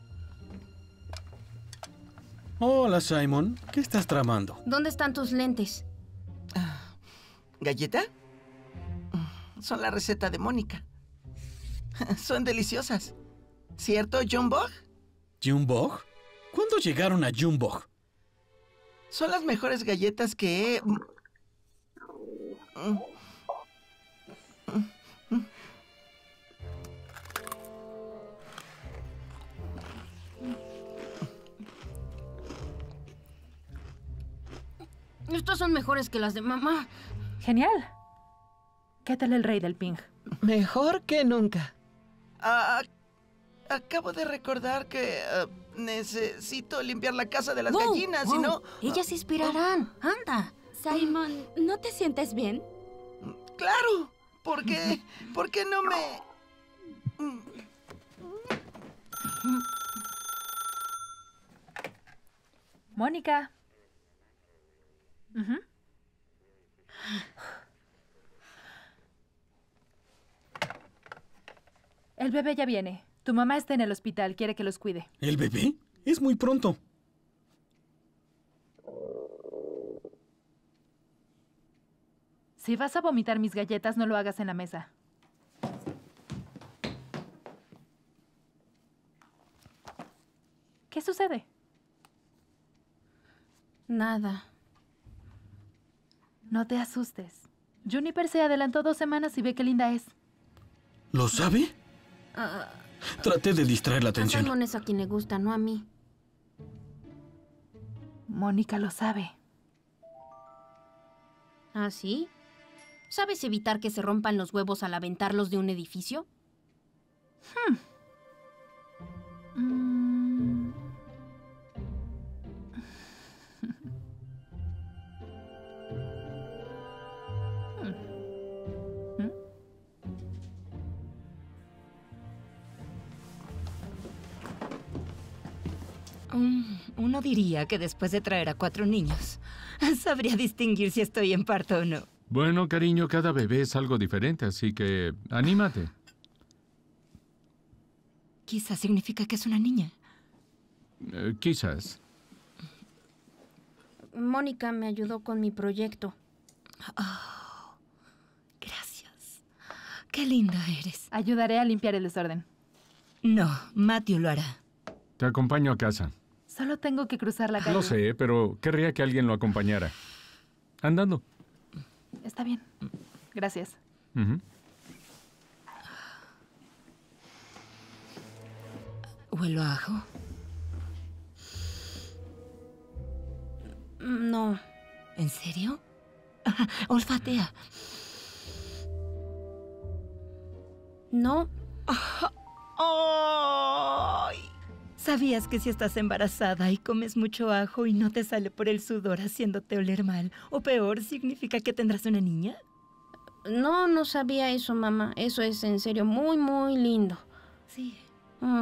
Hola, Simon. ¿Qué estás tramando? ¿Dónde están tus lentes? ¿Galleta? Son la receta de Mónica. Son deliciosas. ¿Cierto, Junebug? ¿Junebug? ¿Cuándo llegaron a Junebug? Son las mejores galletas que he... Estas son mejores que las de mamá. Genial. ¿Qué tal el rey del ping? Mejor que nunca. Ah, acabo de recordar que uh, necesito limpiar la casa de las Wow, gallinas, wow. si no... Ellas se inspirarán. Anda. Simon, ¿no te sientes bien? ¡Claro! ¿Por qué? ¿Por qué no me...? Mónica. Ujú. El bebé ya viene. Tu mamá está en el hospital, quiere que los cuide. ¿El bebé? Es muy pronto. Si vas a vomitar mis galletas, no lo hagas en la mesa. ¿Qué sucede? Nada. No te asustes. Juniper se adelantó dos semanas y ve qué linda es. ¿Lo sabe? Uh, Traté de distraer la a atención. Simon es a quien le gusta, no a mí. Mónica lo sabe. ¿Ah, sí? ¿Sabes evitar que se rompan los huevos al aventarlos de un edificio? Hmm. Mm. Um, uno diría que después de traer a cuatro niños, sabría distinguir si estoy en parto o no. Bueno, cariño, cada bebé es algo diferente, así que anímate. Quizás significa que es una niña. Eh, quizás. Mónica me ayudó con mi proyecto. Oh, gracias. Qué linda eres. Ayudaré a limpiar el desorden. No, Matthew lo hará. Te acompaño a casa. Solo tengo que cruzar la calle. Lo sé, pero querría que alguien lo acompañara. Andando. Está bien. Gracias. Uh-huh. ¿Huelo a ajo? No. ¿En serio? Olfatea. No. ¡Ay! ¿Sabías que si estás embarazada y comes mucho ajo y no te sale por el sudor haciéndote oler mal, o peor, significa que tendrás una niña? No, no sabía eso, mamá. Eso es en serio muy, muy lindo. Sí. Mm.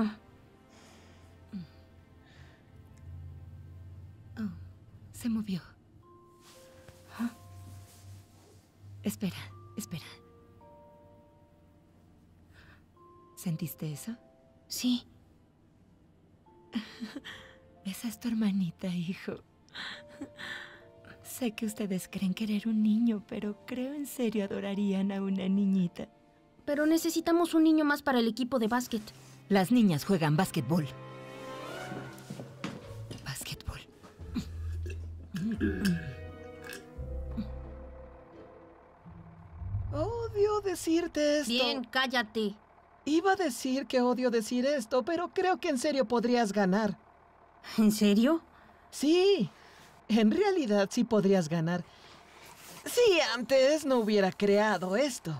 Oh, se movió. ¿Ah? Espera, espera. ¿Sentiste eso? Sí. Esa es tu hermanita, hijo. Sé que ustedes creen querer un niño, pero creo en serio adorarían a una niñita. Pero necesitamos un niño más para el equipo de básquet. Las niñas juegan básquetbol. Básquetbol. Odio decirte esto. Bien, cállate. Iba a decir que odio decir esto, pero creo que en serio podrías ganar. ¿En serio? Sí, en realidad sí podrías ganar. Si antes no hubiera creado esto.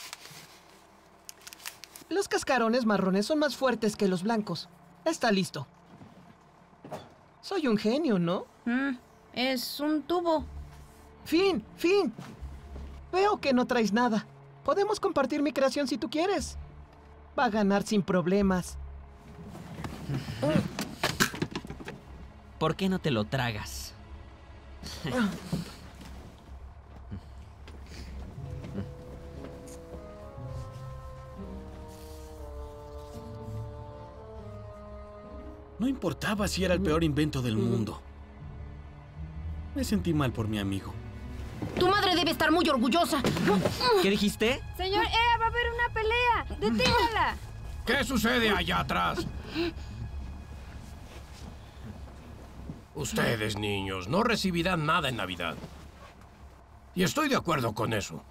Los cascarones marrones son más fuertes que los blancos. Está listo. Soy un genio, ¿no? Mm, es un tubo. Fin, fin. Veo que no traes nada. Podemos compartir mi creación si tú quieres. Va a ganar sin problemas. ¿Por qué no te lo tragas? No importaba si era el peor invento del mundo. Me sentí mal por mi amigo. Tu madre debe estar muy orgullosa. ¿Qué dijiste? Señor Ea, va a haber una pelea. ¡Deténgala! ¿Qué sucede allá atrás? Ustedes, niños, no recibirán nada en Navidad. Y estoy de acuerdo con eso.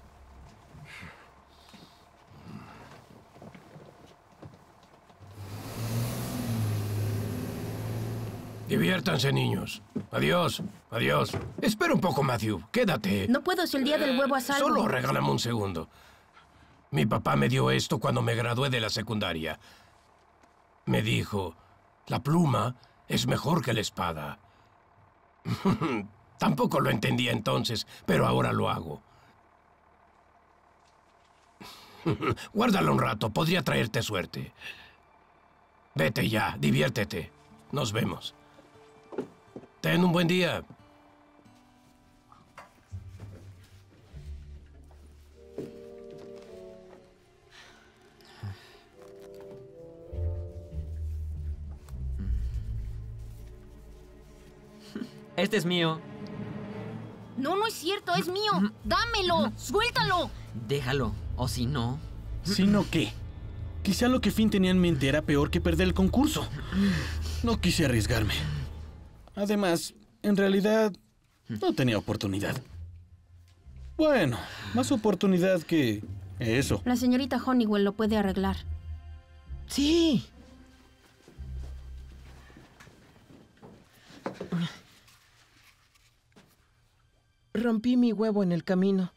Diviértanse, niños. Adiós, adiós. Espera un poco, Matthew. Quédate. No puedo si el día del huevo a salvo. Solo regálame un segundo. Mi papá me dio esto cuando me gradué de la secundaria. Me dijo, la pluma es mejor que la espada. Tampoco lo entendía entonces, pero ahora lo hago. Guárdalo un rato, podría traerte suerte. Vete ya, diviértete. Nos vemos. Ten un buen día. Este es mío. No, no es cierto, es mío. Dámelo, suéltalo. Déjalo, o si no... ¿Si no qué? Quizá lo que Finn tenía en mente era peor que perder el concurso. No quise arriesgarme. Además, en realidad, no tenía oportunidad. Bueno, más oportunidad que eso. La señorita Honeywell lo puede arreglar. Sí. Rompí mi huevo en el camino.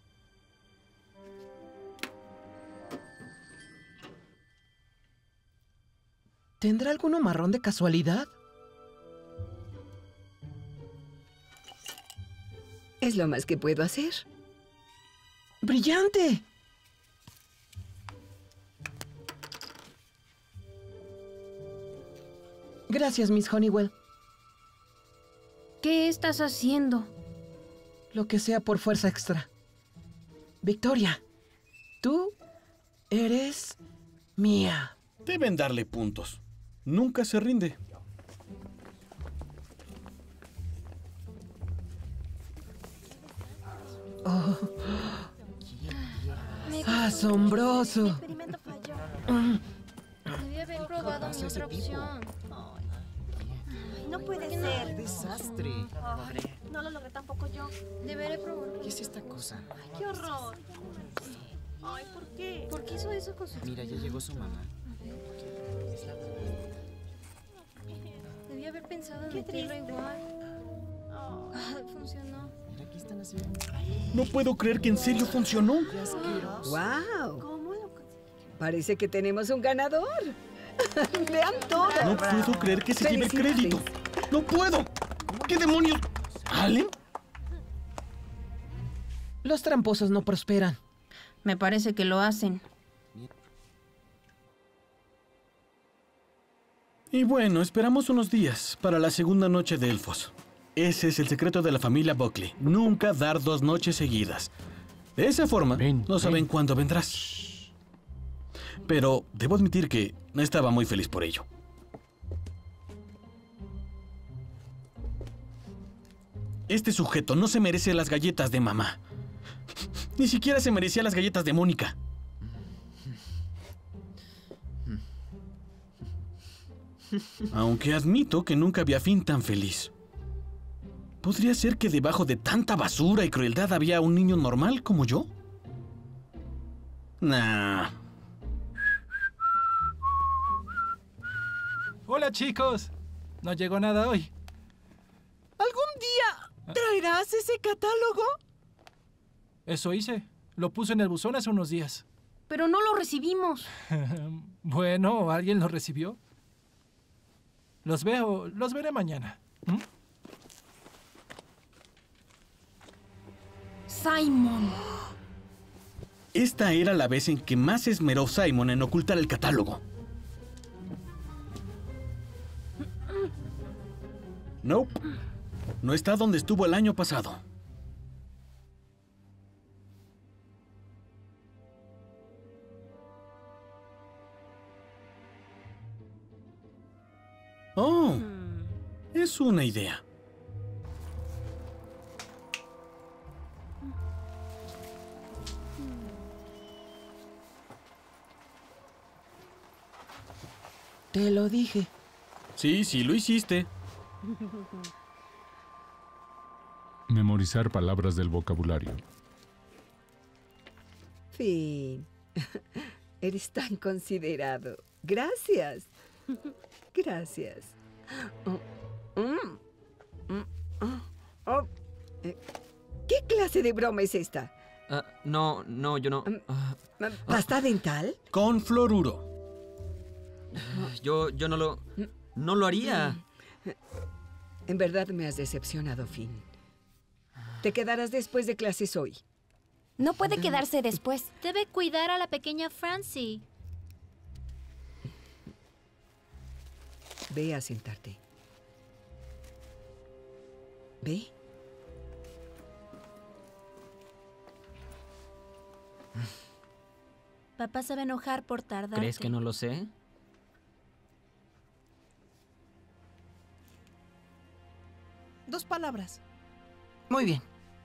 ¿Tendrá alguno marrón de casualidad? Es lo más que puedo hacer. ¡Brillante! Gracias, Miss Honeywell. ¿Qué estás haciendo? Lo que sea por fuerza extra. Victoria, tú eres mía. Deben darle puntos. Nunca se rinde. Oh. ¡Asombroso! Mi experimento falló. Debí haber probado mi otra opción. Ay, no puede ser. ¡Qué desastre! Ay, no lo logré tampoco yo. Deberé probar. ¿Qué es esta cosa? Ay, qué horror. Ay, ¿por qué? ¿Por qué hizo eso con su... Mira, ya llegó su mamá. Debí haber pensado en meterlo igual. Oh, funcionó. Mira, ¿qué están haciendo? No puedo creer que en serio funcionó. ¡Qué asqueroso! ¡Wow! ¿Cómo lo conseguí? Parece que tenemos un ganador. Vean todo. No puedo creer que se lleve el crédito. ¡No puedo! ¿Qué demonios? ¿Allen? Los tramposos no prosperan. Me parece que lo hacen. Y bueno, esperamos unos días para la segunda noche de elfos. Ese es el secreto de la familia Buckley. Nunca dar dos noches seguidas. De esa forma, ven, no saben ven. cuándo vendrás. Pero debo admitir que no estaba muy feliz por ello. Este sujeto no se merece las galletas de mamá. Ni siquiera se merecía las galletas de Mónica. Aunque admito que nunca vi a Finn tan feliz. ¿Podría ser que debajo de tanta basura y crueldad había un niño normal como yo? Nah. Hola, chicos. No llegó nada hoy. ¿Traerás ese catálogo? Eso hice. Lo puse en el buzón hace unos días. Pero no lo recibimos. Bueno, ¿alguien lo recibió? Los veo, los veré mañana. ¿Mm? Simon. Esta era la vez en que más se esmeró Simon en ocultar el catálogo. Nope. No está donde estuvo el año pasado. Oh, es una idea. Te lo dije. Sí, sí, lo hiciste. Memorizar palabras del vocabulario. Finn, eres tan considerado. Gracias. Gracias. Oh, mm, mm, oh, oh. Eh, ¿Qué clase de broma es esta? Uh, no, no, yo no. Uh, ¿Pasta dental? Con fluoruro. Yo, yo no lo... No lo haría. En verdad me has decepcionado, Finn. Te quedarás después de clases hoy. No puede quedarse después. Debe cuidar a la pequeña Francie. Ve a sentarte. Ve. Papá se va a enojar por tardar. ¿Crees que no lo sé? Dos palabras. Muy bien.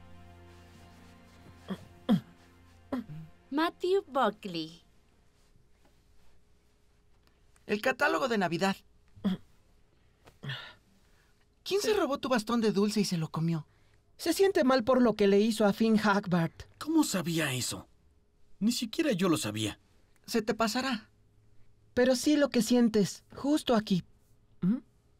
Matthew Buckley. El catálogo de Navidad. ¿Quién se robó tu bastón de dulce y se lo comió? Se siente mal por lo que le hizo a Finn Hagbart. ¿Cómo sabía eso? Ni siquiera yo lo sabía. Se te pasará. Pero sí lo que sientes, justo aquí. ¿Mm?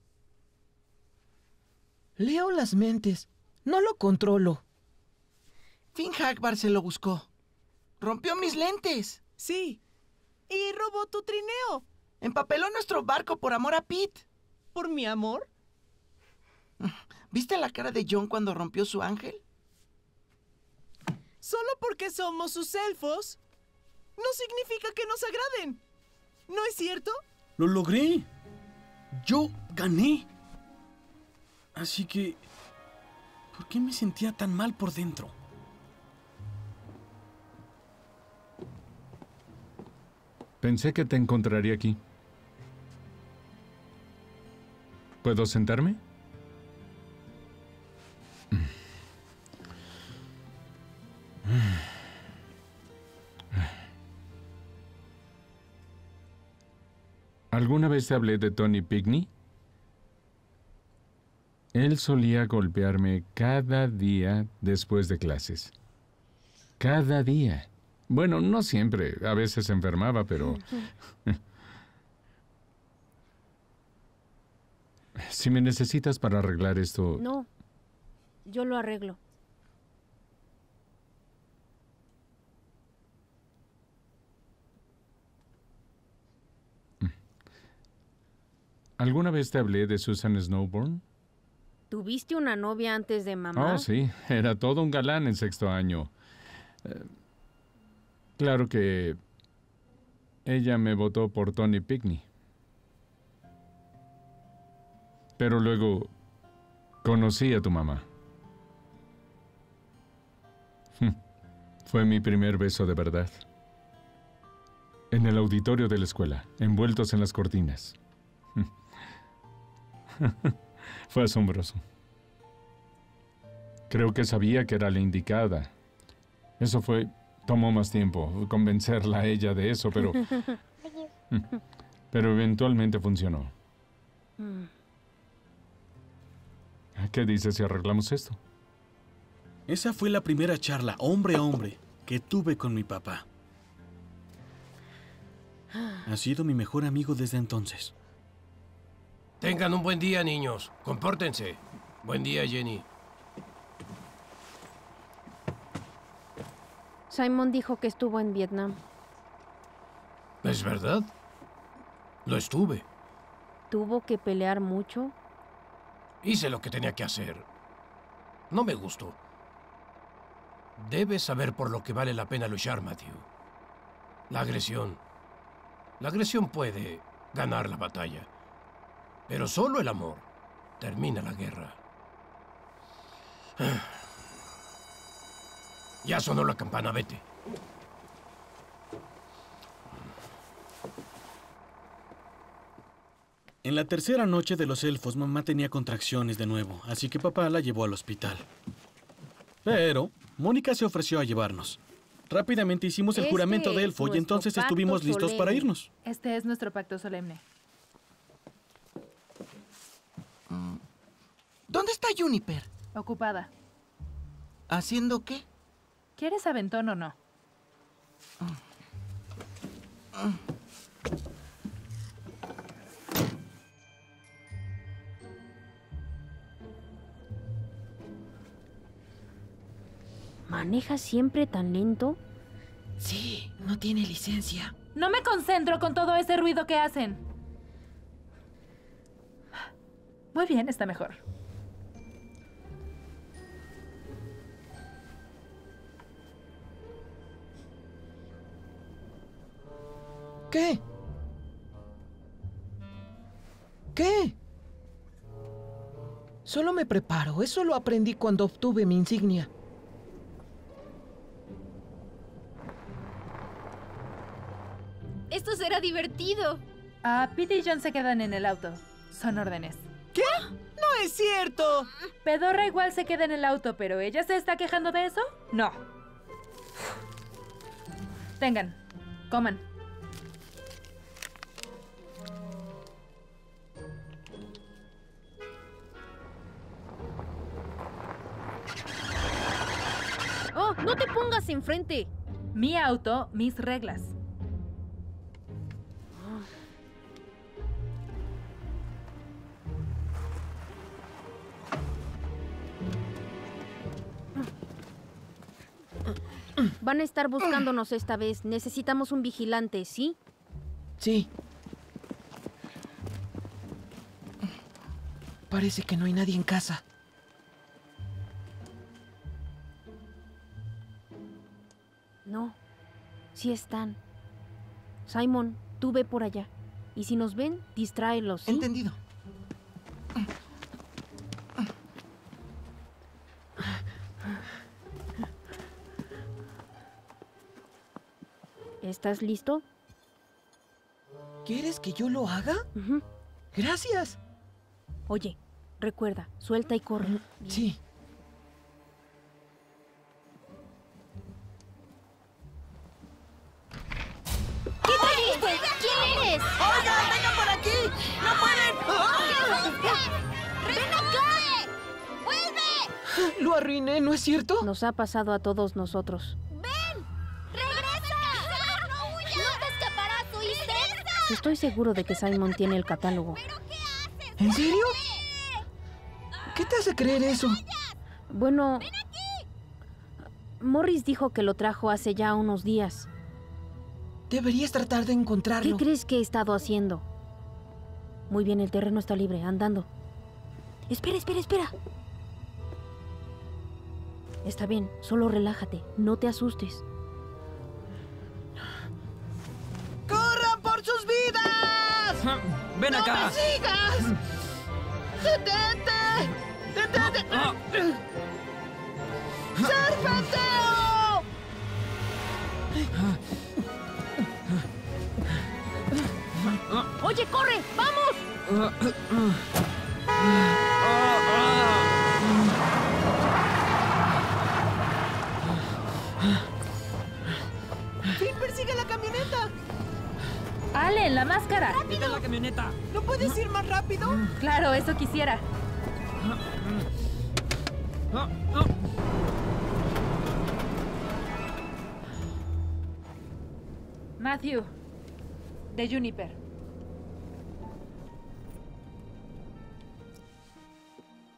Leo las mentes. No lo controlo. Finn Hagbart se lo buscó. Rompió mis lentes. Sí. Y robó tu trineo. Empapeló nuestro barco por amor a Pete. ¿Por mi amor? ¿Viste la cara de John cuando rompió su ángel? Solo porque somos sus elfos, no significa que nos agraden. ¿No es cierto? Lo logré. Yo gané. Así que... ¿por qué me sentía tan mal por dentro? Pensé que te encontraría aquí. ¿Puedo sentarme? ¿Alguna vez te hablé de Tony Pigney? Él solía golpearme cada día después de clases. Cada día. Bueno, no siempre. A veces se enfermaba, pero... Si me necesitas para arreglar esto... No, yo lo arreglo. ¿Alguna vez te hablé de Susan Snowborn? ¿Tuviste una novia antes de mamá? Oh, sí. Era todo un galán en sexto año. Eh, claro que ella me votó por Tony Pigney. Pero luego conocí a tu mamá. Fue mi primer beso de verdad. En el auditorio de la escuela, envueltos en las cortinas. Fue asombroso. Creo que sabía que era la indicada. Eso fue... Tomó más tiempo convencerla a ella de eso, pero... Pero eventualmente funcionó. ¿Qué dices si arreglamos esto? Esa fue la primera charla hombre a hombre que tuve con mi papá. Ha sido mi mejor amigo desde entonces. Tengan un buen día, niños. Compórtense. Buen día, Jenny. Simon dijo que estuvo en Vietnam. ¿Es verdad? Lo estuve. ¿Tuvo que pelear mucho? Hice lo que tenía que hacer. No me gustó. Debes saber por lo que vale la pena luchar, Matthew. La agresión. La agresión puede ganar la batalla. Pero solo el amor termina la guerra. Ya sonó la campana, vete. En la tercera noche de los elfos, mamá tenía contracciones de nuevo, así que papá la llevó al hospital. Pero Mónica se ofreció a llevarnos. Rápidamente hicimos el Este juramento de es elfo y nuestro entonces pacto estuvimos listos para solemne. irnos. Este es nuestro pacto solemne. ¿Dónde está Juniper? Ocupada. ¿Haciendo qué? ¿Quieres aventón o no? ¿Maneja siempre tan lento? Sí, no tiene licencia. No me concentro con todo ese ruido que hacen. Muy bien, está mejor. ¿Qué? ¿Qué? Solo me preparo. Eso lo aprendí cuando obtuve mi insignia. Esto será divertido. Ah, Pete y John se quedan en el auto. Son órdenes. ¿Qué? ¡No es cierto! Pedorra igual se queda en el auto, pero ¿ella se está quejando de eso? No. Tengan, coman. ¡Oh, no te pongas enfrente! Mi auto, mis reglas. Van a estar buscándonos esta vez. Necesitamos un vigilante, ¿sí? Sí. Parece que no hay nadie en casa. No, sí están. Simon, tú ve por allá. Y si nos ven, distráelos, ¿sí? Entendido. ¿Estás listo? ¿Quieres que yo lo haga? Gracias. Oye, recuerda, suelta y corre. Sí. ¿Qué trajiste? ¿Quién eres? ¡Oigan, vengan por aquí! ¡No pueden! ¡Ven acá! ¡Vuelve! Lo arruiné, ¿no es cierto? Nos ha pasado a todos nosotros. ¡Ven! ¡Regresa! ¡No huyas! ¡No te escaparás, oíste! Estoy seguro de que Simon tiene el catálogo. ¿En serio? ¿Qué te hace creer eso? Bueno, Morris dijo que lo trajo hace ya unos días. Deberías tratar de encontrarlo. ¿Qué crees que he estado haciendo? Muy bien, el terreno está libre, andando. Espera, espera, espera. Está bien, solo relájate, no te asustes. ¡Corran por sus vidas! ¡Ven acá! ¡No me sigas! ¡Detente! ¡Detente! ¡Serpenteo! ¡Oye, corre! ¡Vamos! ¡Finn persigue la camioneta! ¡Allen, la máscara! ¡Quita la camioneta! ¿No puedes ir más rápido? Claro, eso quisiera. Matthew, de Juniper.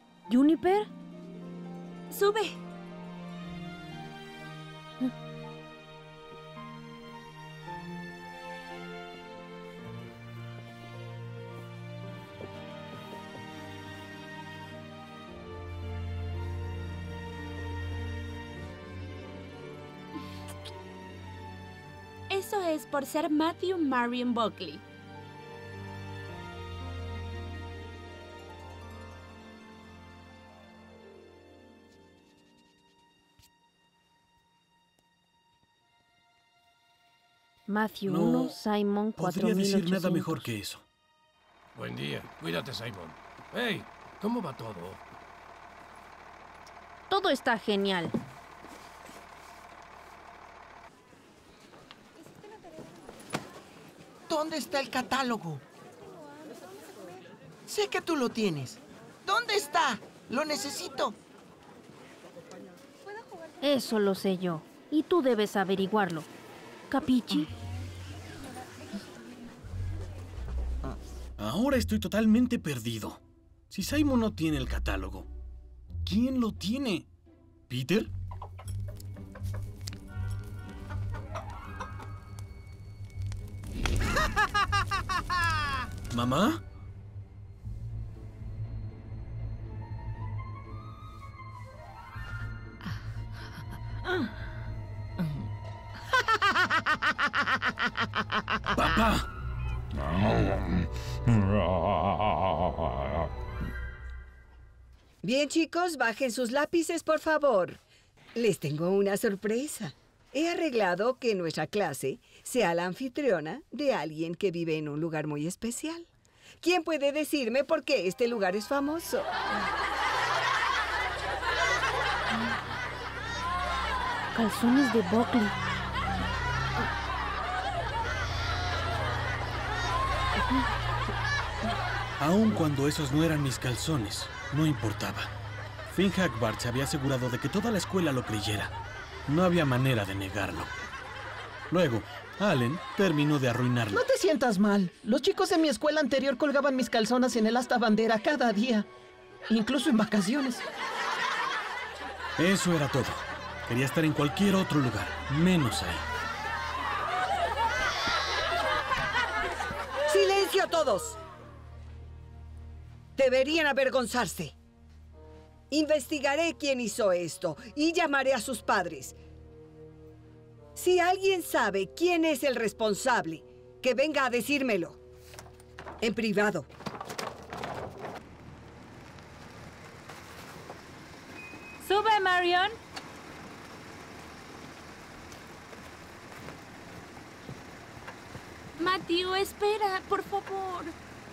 ¿Juniper? Sube. Eso es por ser Matthew Marion Buckley. Matthew No uno, Simon cuatro podría mil decir ochocientos. nada mejor que eso. Buen día. Cuídate, Simon. Hey, ¿cómo va todo? Todo está genial. ¿Dónde está el catálogo? Sé que tú lo tienes. ¿Dónde está? Lo necesito. Eso lo sé yo. Y tú debes averiguarlo. ¿Capichi? Ahora estoy totalmente perdido. Si Simon no tiene el catálogo, ¿quién lo tiene? ¿Peter? ¿Mamá? ¡Papá! Bien, chicos, bajen sus lápices, por favor. Les tengo una sorpresa. He arreglado que nuestra clase sea la anfitriona de alguien que vive en un lugar muy especial. ¿Quién puede decirme por qué este lugar es famoso? Calzones de Buckley. Aun cuando esos no eran mis calzones, no importaba. Finn Hagbard se había asegurado de que toda la escuela lo creyera. No había manera de negarlo. Luego, Allen terminó de arruinarlo. No te sientas mal. Los chicos de mi escuela anterior colgaban mis calzones en el asta bandera cada día. Incluso en vacaciones. Eso era todo. Quería estar en cualquier otro lugar, menos ahí. ¡Silencio todos! Deberían avergonzarse. Investigaré quién hizo esto y llamaré a sus padres. Si alguien sabe quién es el responsable, que venga a decírmelo. En privado. ¡Sube, Marion! Matthew, espera, por favor.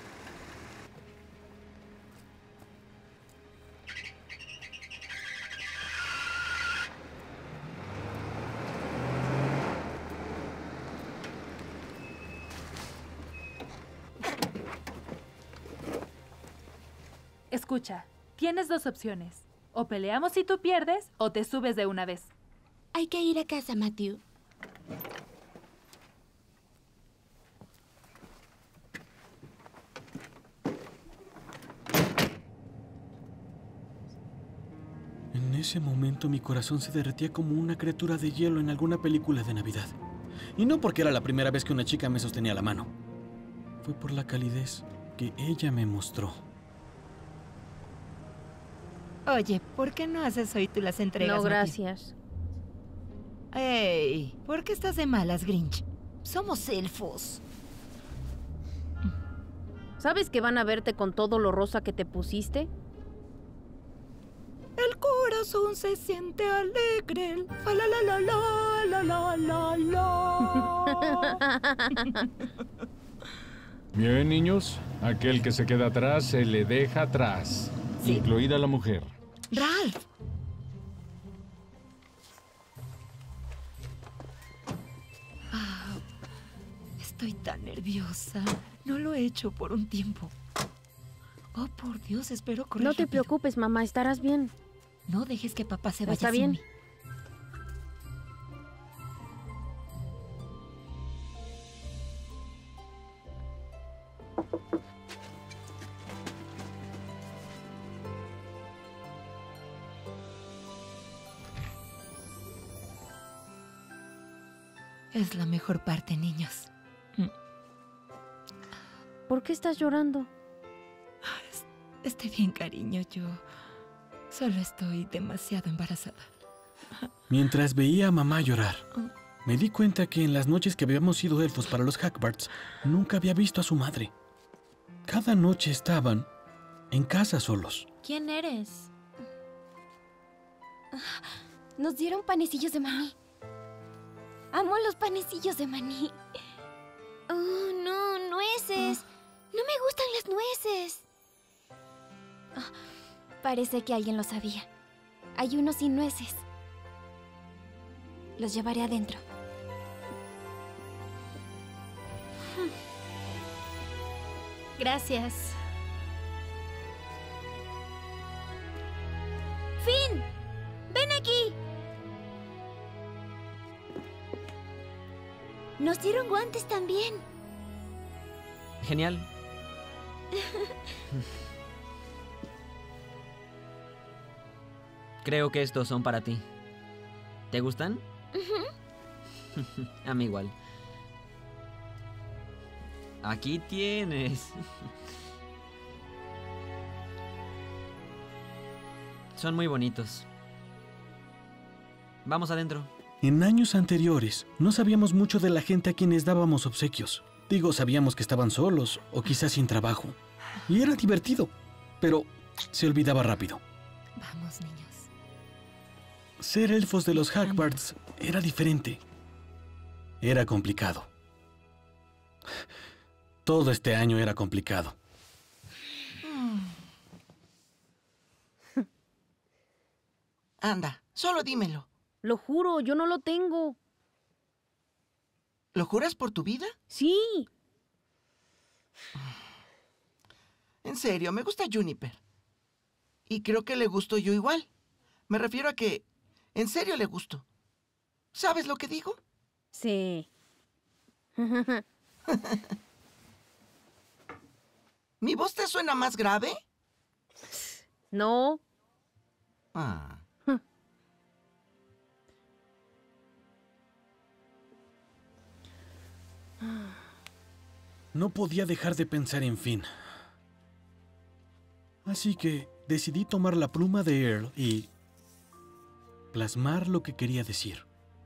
Escucha, tienes dos opciones. O peleamos si tú pierdes, o te subes de una vez. Hay que ir a casa, Matthew. En ese momento mi corazón se derretía como una criatura de hielo en alguna película de Navidad. Y no porque era la primera vez que una chica me sostenía la mano. Fue por la calidez que ella me mostró. Oye, ¿por qué no haces hoy tú las entregas? No, Matthew? gracias. Ey, ¿por qué estás de malas, Grinch? Somos elfos. ¿Sabes que van a verte con todo lo rosa que te pusiste? El corazón se siente alegre. Fa la la la la la la la la. Bien, niños. Aquel que se queda atrás se le deja atrás. Sí. Incluida la mujer. Ralph. Ah, estoy tan nerviosa. No lo he hecho por un tiempo. Oh, por Dios, espero correr No te rápido. preocupes, mamá, estarás bien. No dejes que papá se vaya Está sin bien. mí. Es la mejor parte, niños. ¿Por qué estás llorando? Esté bien, cariño. Yo solo estoy demasiado embarazada. Mientras veía a mamá llorar, Me di cuenta que en las noches que habíamos sido elfos para los Hackbards, nunca había visto a su madre. Cada noche estaban en casa solos. ¿Quién eres? Nos dieron panecillos de maní. Amo los panecillos de maní. Oh, no, nueces. No me gustan las nueces. Oh, parece que alguien lo sabía. Hay unos sin nueces. Los llevaré adentro. Gracias. ¡Finn! ¡Ven aquí! Nos dieron guantes también. Genial. Creo que estos son para ti. ¿Te gustan? Ujú. A mí igual. Aquí tienes. Son muy bonitos. Vamos adentro. En años anteriores, no sabíamos mucho de la gente a quienes dábamos obsequios. Digo, sabíamos que estaban solos o quizás sin trabajo. Y era divertido, pero se olvidaba rápido. Vamos, niños. Ser elfos de los Hackbards era diferente. Era complicado. Todo este año era complicado. Anda, solo dímelo. Lo juro, yo no lo tengo. ¿Lo juras por tu vida? Sí. En serio, me gusta Juniper. Y creo que le gusto yo igual. Me refiero a que, en serio le gusto. ¿Sabes lo que digo? Sí. ¿Mi voz te suena más grave? No. Ah. No podía dejar de pensar en Finn. Así que decidí tomar la pluma de Earl y plasmar lo que quería decir.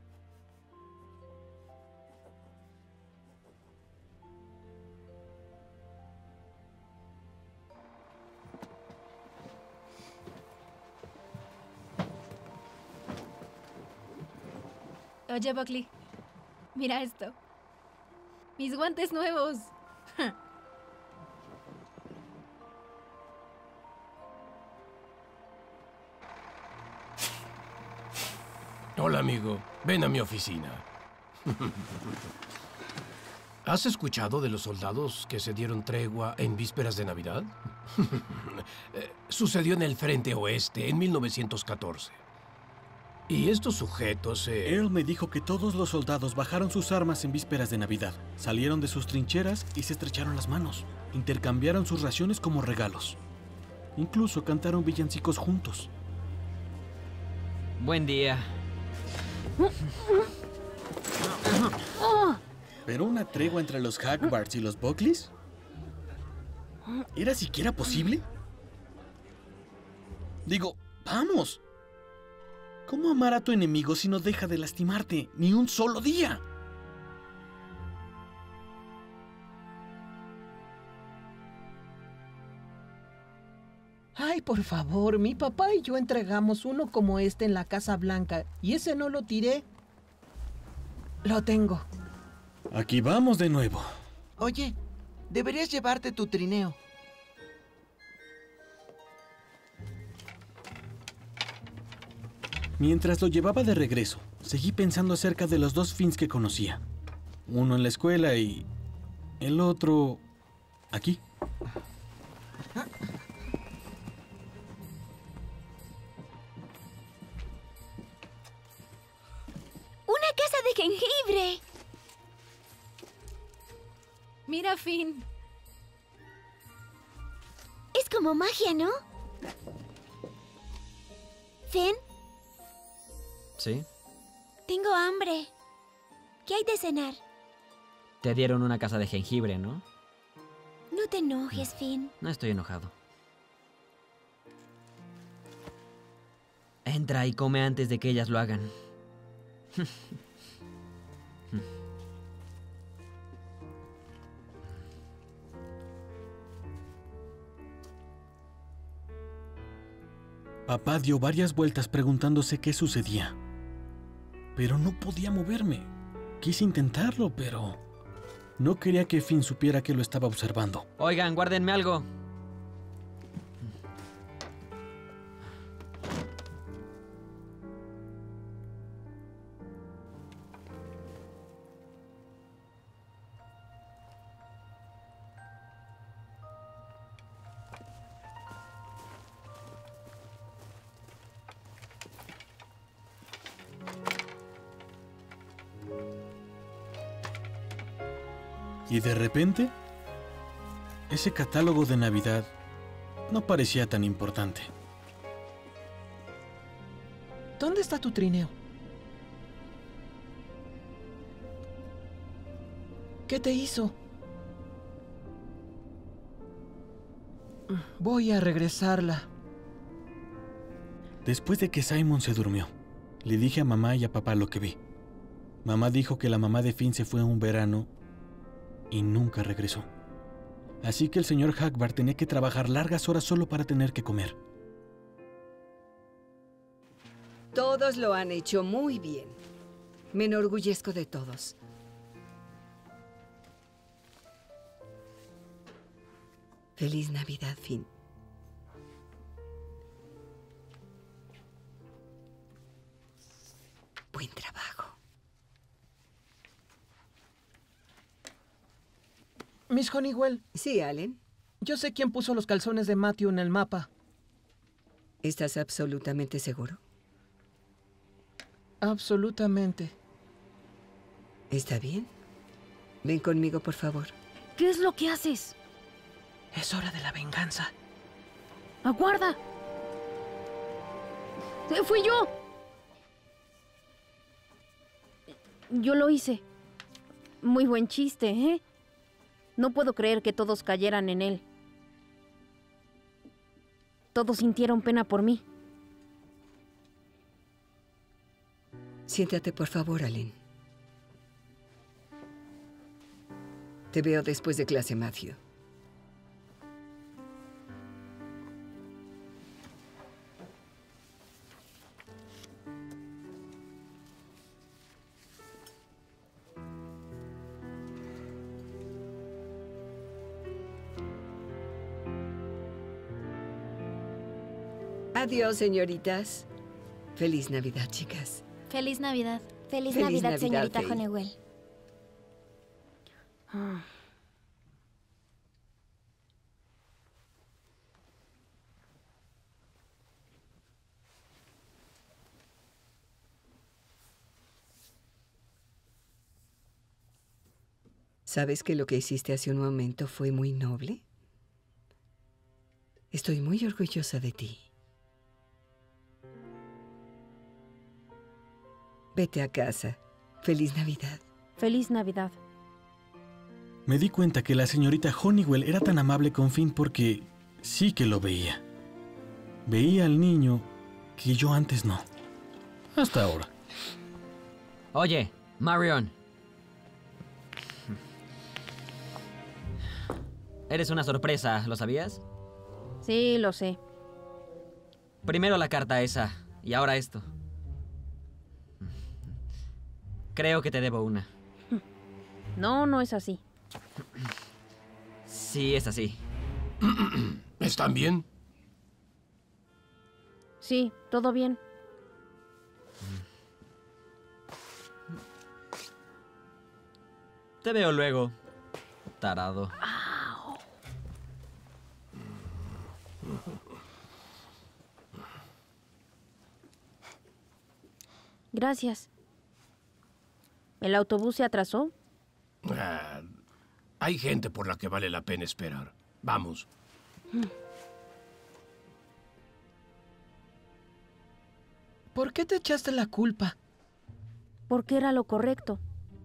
Oye, Buckley, mira esto. Mis guantes nuevos. Hola, amigo. Ven a mi oficina. ¿Has escuchado de los soldados que se dieron tregua en vísperas de Navidad? Eh, Sucedió en el Frente Oeste en mil novecientos catorce. Y estos sujetos... Eh... Earl me dijo que todos los soldados bajaron sus armas en vísperas de Navidad, salieron de sus trincheras y se estrecharon las manos. Intercambiaron sus raciones como regalos. Incluso cantaron villancicos juntos. Buen día. ¿Pero una tregua entre los Hackbards y los Buckleys? ¿Era siquiera posible? Digo, vamos. ¿Cómo amar a tu enemigo si no deja de lastimarte ni un solo día? Ay, por favor, mi papá y yo entregamos uno como este en la Casa Blanca y ese no lo tiré. Lo tengo. Aquí vamos de nuevo. Oye, deberías llevarte tu trineo. Mientras lo llevaba de regreso, seguí pensando acerca de los dos Finns que conocía. Uno en la escuela y el otro aquí. ¡Una casa de jengibre! Mira, Finn. Es como magia, ¿no? Finn, ¿Sí? tengo hambre. ¿Qué hay de cenar? Te dieron una casa de jengibre, ¿no? No te enojes, Finn. No estoy enojado. Entra y come antes de que ellas lo hagan. Papá dio varias vueltas preguntándose qué sucedía. Pero no podía moverme. Quise intentarlo, pero no quería que Finn supiera que lo estaba observando. Oigan, guárdenme algo. Y de repente, ese catálogo de Navidad no parecía tan importante. ¿Dónde está tu trineo? ¿Qué te hizo? Voy a regresarla. Después de que Simon se durmió, le dije a mamá y a papá lo que vi. Mamá dijo que la mamá de Finn se fue un verano y nunca regresó. Así que el señor Hagbard tenía que trabajar largas horas solo para tener que comer. Todos lo han hecho muy bien. Me enorgullezco de todos. Feliz Navidad, Finn. Buen trabajo. Miss Honeywell. Sí, Allen. Yo sé quién puso los calzones de Matthew en el mapa. ¿Estás absolutamente seguro? Absolutamente. Está bien. Ven conmigo, por favor. ¿Qué es lo que haces? Es hora de la venganza. ¡Aguarda! ¡Eh, ¡Fui yo! Yo lo hice. Muy buen chiste, ¿eh? No puedo creer que todos cayeran en él. Todos sintieron pena por mí. Siéntate, por favor, Allen. Te veo después de clase, Matthew. Adiós, señoritas. Feliz Navidad, chicas. Feliz Navidad. Feliz, Feliz Navidad, Navidad, señorita Faye. Honeywell. ¿Sabes que lo que hiciste hace un momento fue muy noble? Estoy muy orgullosa de ti. Vete a casa. Feliz Navidad. Feliz Navidad. Me di cuenta que la señorita Honeywell era tan amable con Finn porque sí que lo veía. Veía al niño que yo antes no. Hasta ahora. Oye, Marion. Eres una sorpresa, ¿lo sabías? Sí, lo sé. Primero la carta esa, y ahora esto. Creo que te debo una. No, no es así. Sí, es así. ¿Están bien? Sí, todo bien. Te veo luego, tarado. Gracias. ¿El autobús se atrasó? Ah, hay gente por la que vale la pena esperar. Vamos. ¿Por qué te echaste la culpa? Porque era lo correcto.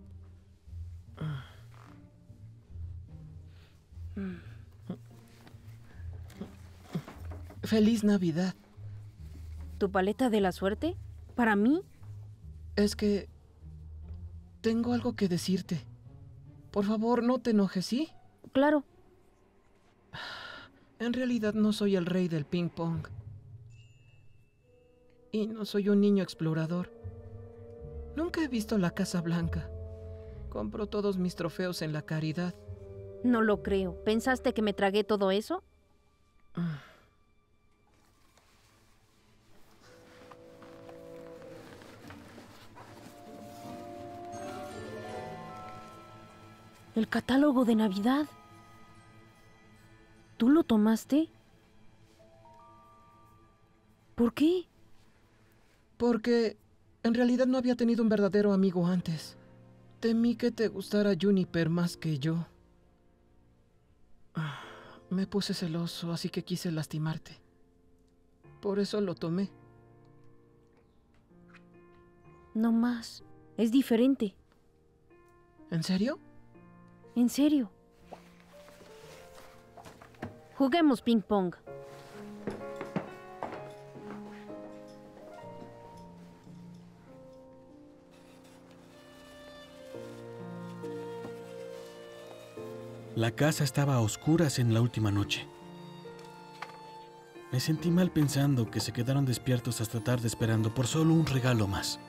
Feliz Navidad. ¿Tu paleta de la suerte? ¿Para mí? Es que tengo algo que decirte. Por favor, no te enojes, ¿sí? Claro. En realidad no soy el rey del ping pong. Y no soy un niño explorador. Nunca he visto la Casa Blanca. Compro todos mis trofeos en la caridad. No lo creo. ¿Pensaste que me tragué todo eso? El catálogo de Navidad. ¿Tú lo tomaste? ¿Por qué? Porque en realidad no había tenido un verdadero amigo antes. Temí que te gustara Juniper más que yo. Ah, me puse celoso, así que quise lastimarte. Por eso lo tomé. No más. Es diferente. ¿En serio? En serio. Juguemos ping pong. La casa estaba a oscuras en la última noche. Me sentí mal pensando que se quedaron despiertos hasta tarde esperando por solo un regalo más.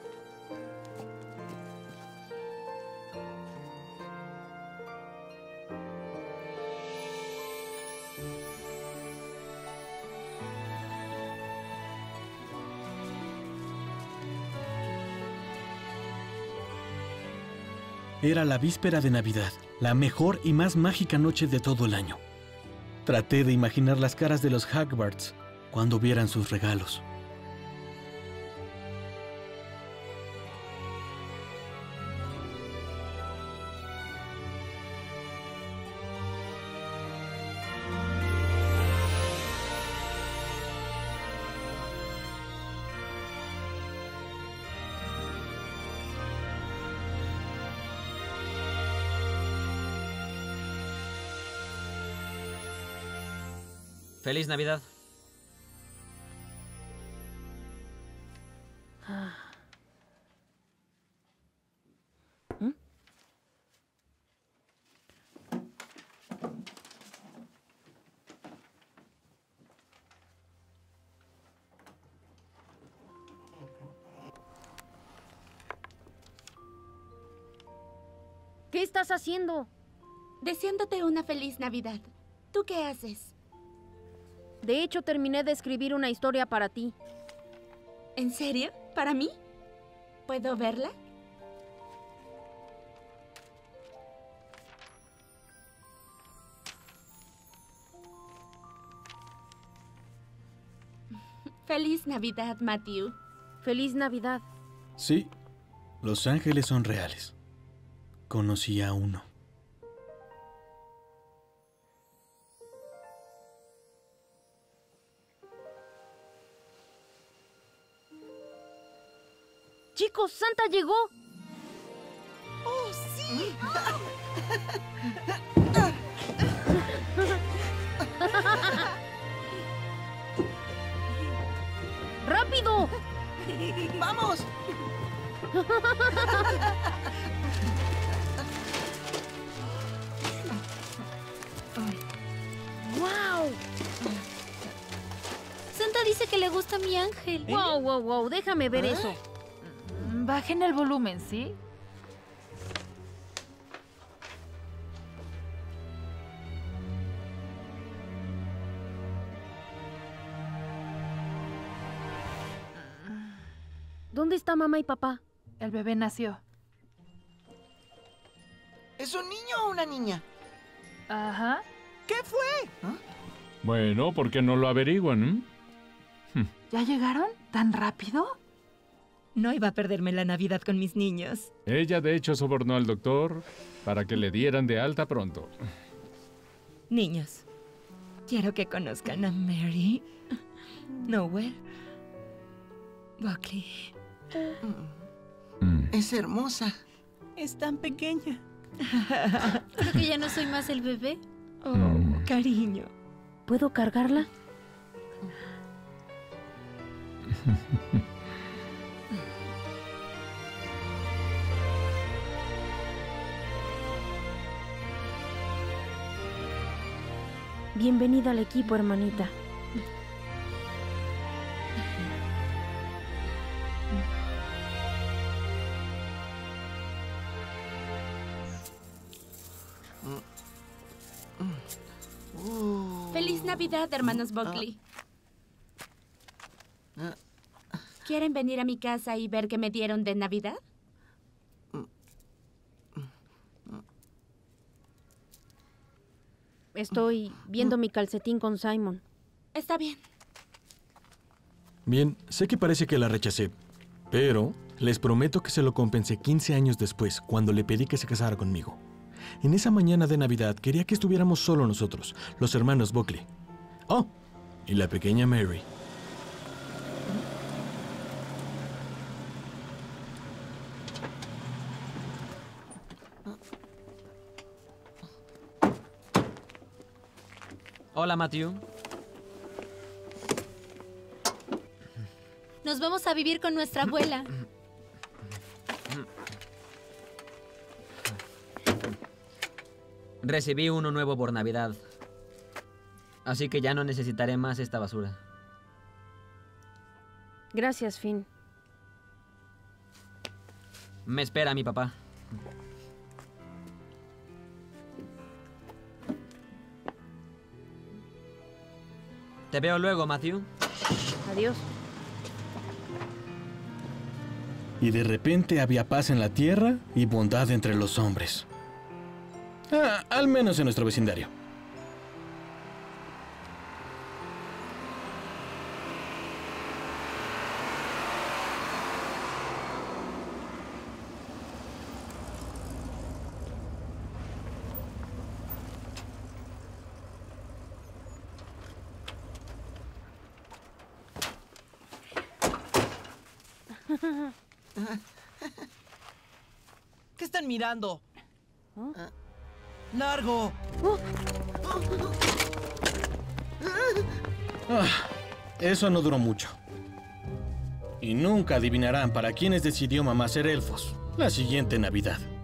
Era la víspera de Navidad, la mejor y más mágica noche de todo el año. Traté de imaginar las caras de los Hagbards cuando vieran sus regalos. Feliz Navidad. ¿Mm? ¿Qué estás haciendo? Deseándote una feliz Navidad. ¿Tú qué haces? De hecho, terminé de escribir una historia para ti. ¿En serio? ¿Para mí? ¿Puedo verla? Feliz Navidad, Matthew. Feliz Navidad. Sí, los ángeles son reales. Conocí a uno. Chicos, Santa llegó. ¡Oh, sí! ¡Rápido! ¡Vamos! ¡Wow! Santa dice que le gusta mi ángel. ¡Wow, wow, wow! Déjame ver ¿Eh? eso. Bajen el volumen, ¿sí? ¿Dónde está mamá y papá? El bebé nació. ¿Es un niño o una niña? Ajá. ¿Qué fue? Bueno, ¿por qué no lo averiguan? eh? ¿Ya llegaron? ¿Tan rápido? No iba a perderme la Navidad con mis niños. Ella, de hecho, sobornó al doctor para que le dieran de alta pronto. Niños, quiero que conozcan a Mary, Noel, Buckley. Es hermosa. Es tan pequeña. Creo que ya no soy más el bebé. Oh, cariño. ¿Puedo cargarla? Bienvenida al equipo, hermanita. Uh. ¡Feliz Navidad, hermanos Buckley! ¿Quieren venir a mi casa y ver qué me dieron de Navidad? Estoy viendo mi calcetín con Simon. Está bien. Bien, sé que parece que la rechacé, pero les prometo que se lo compensé quince años después, cuando le pedí que se casara conmigo. En esa mañana de Navidad quería que estuviéramos solo nosotros, los hermanos Buckley. Oh, y la pequeña Mary. Hola, Matthew. Nos vamos a vivir con nuestra abuela. Recibí uno nuevo por Navidad. Así que ya no necesitaré más esta basura. Gracias, Finn. Me espera mi papá. Te veo luego, Matthew. Adiós. Y de repente había paz en la tierra y bondad entre los hombres. Ah, al menos en nuestro vecindario. ¿Qué están mirando? ¡Largo! Ah, eso no duró mucho. Y nunca adivinarán para quiénes decidió mamá ser elfos la siguiente Navidad.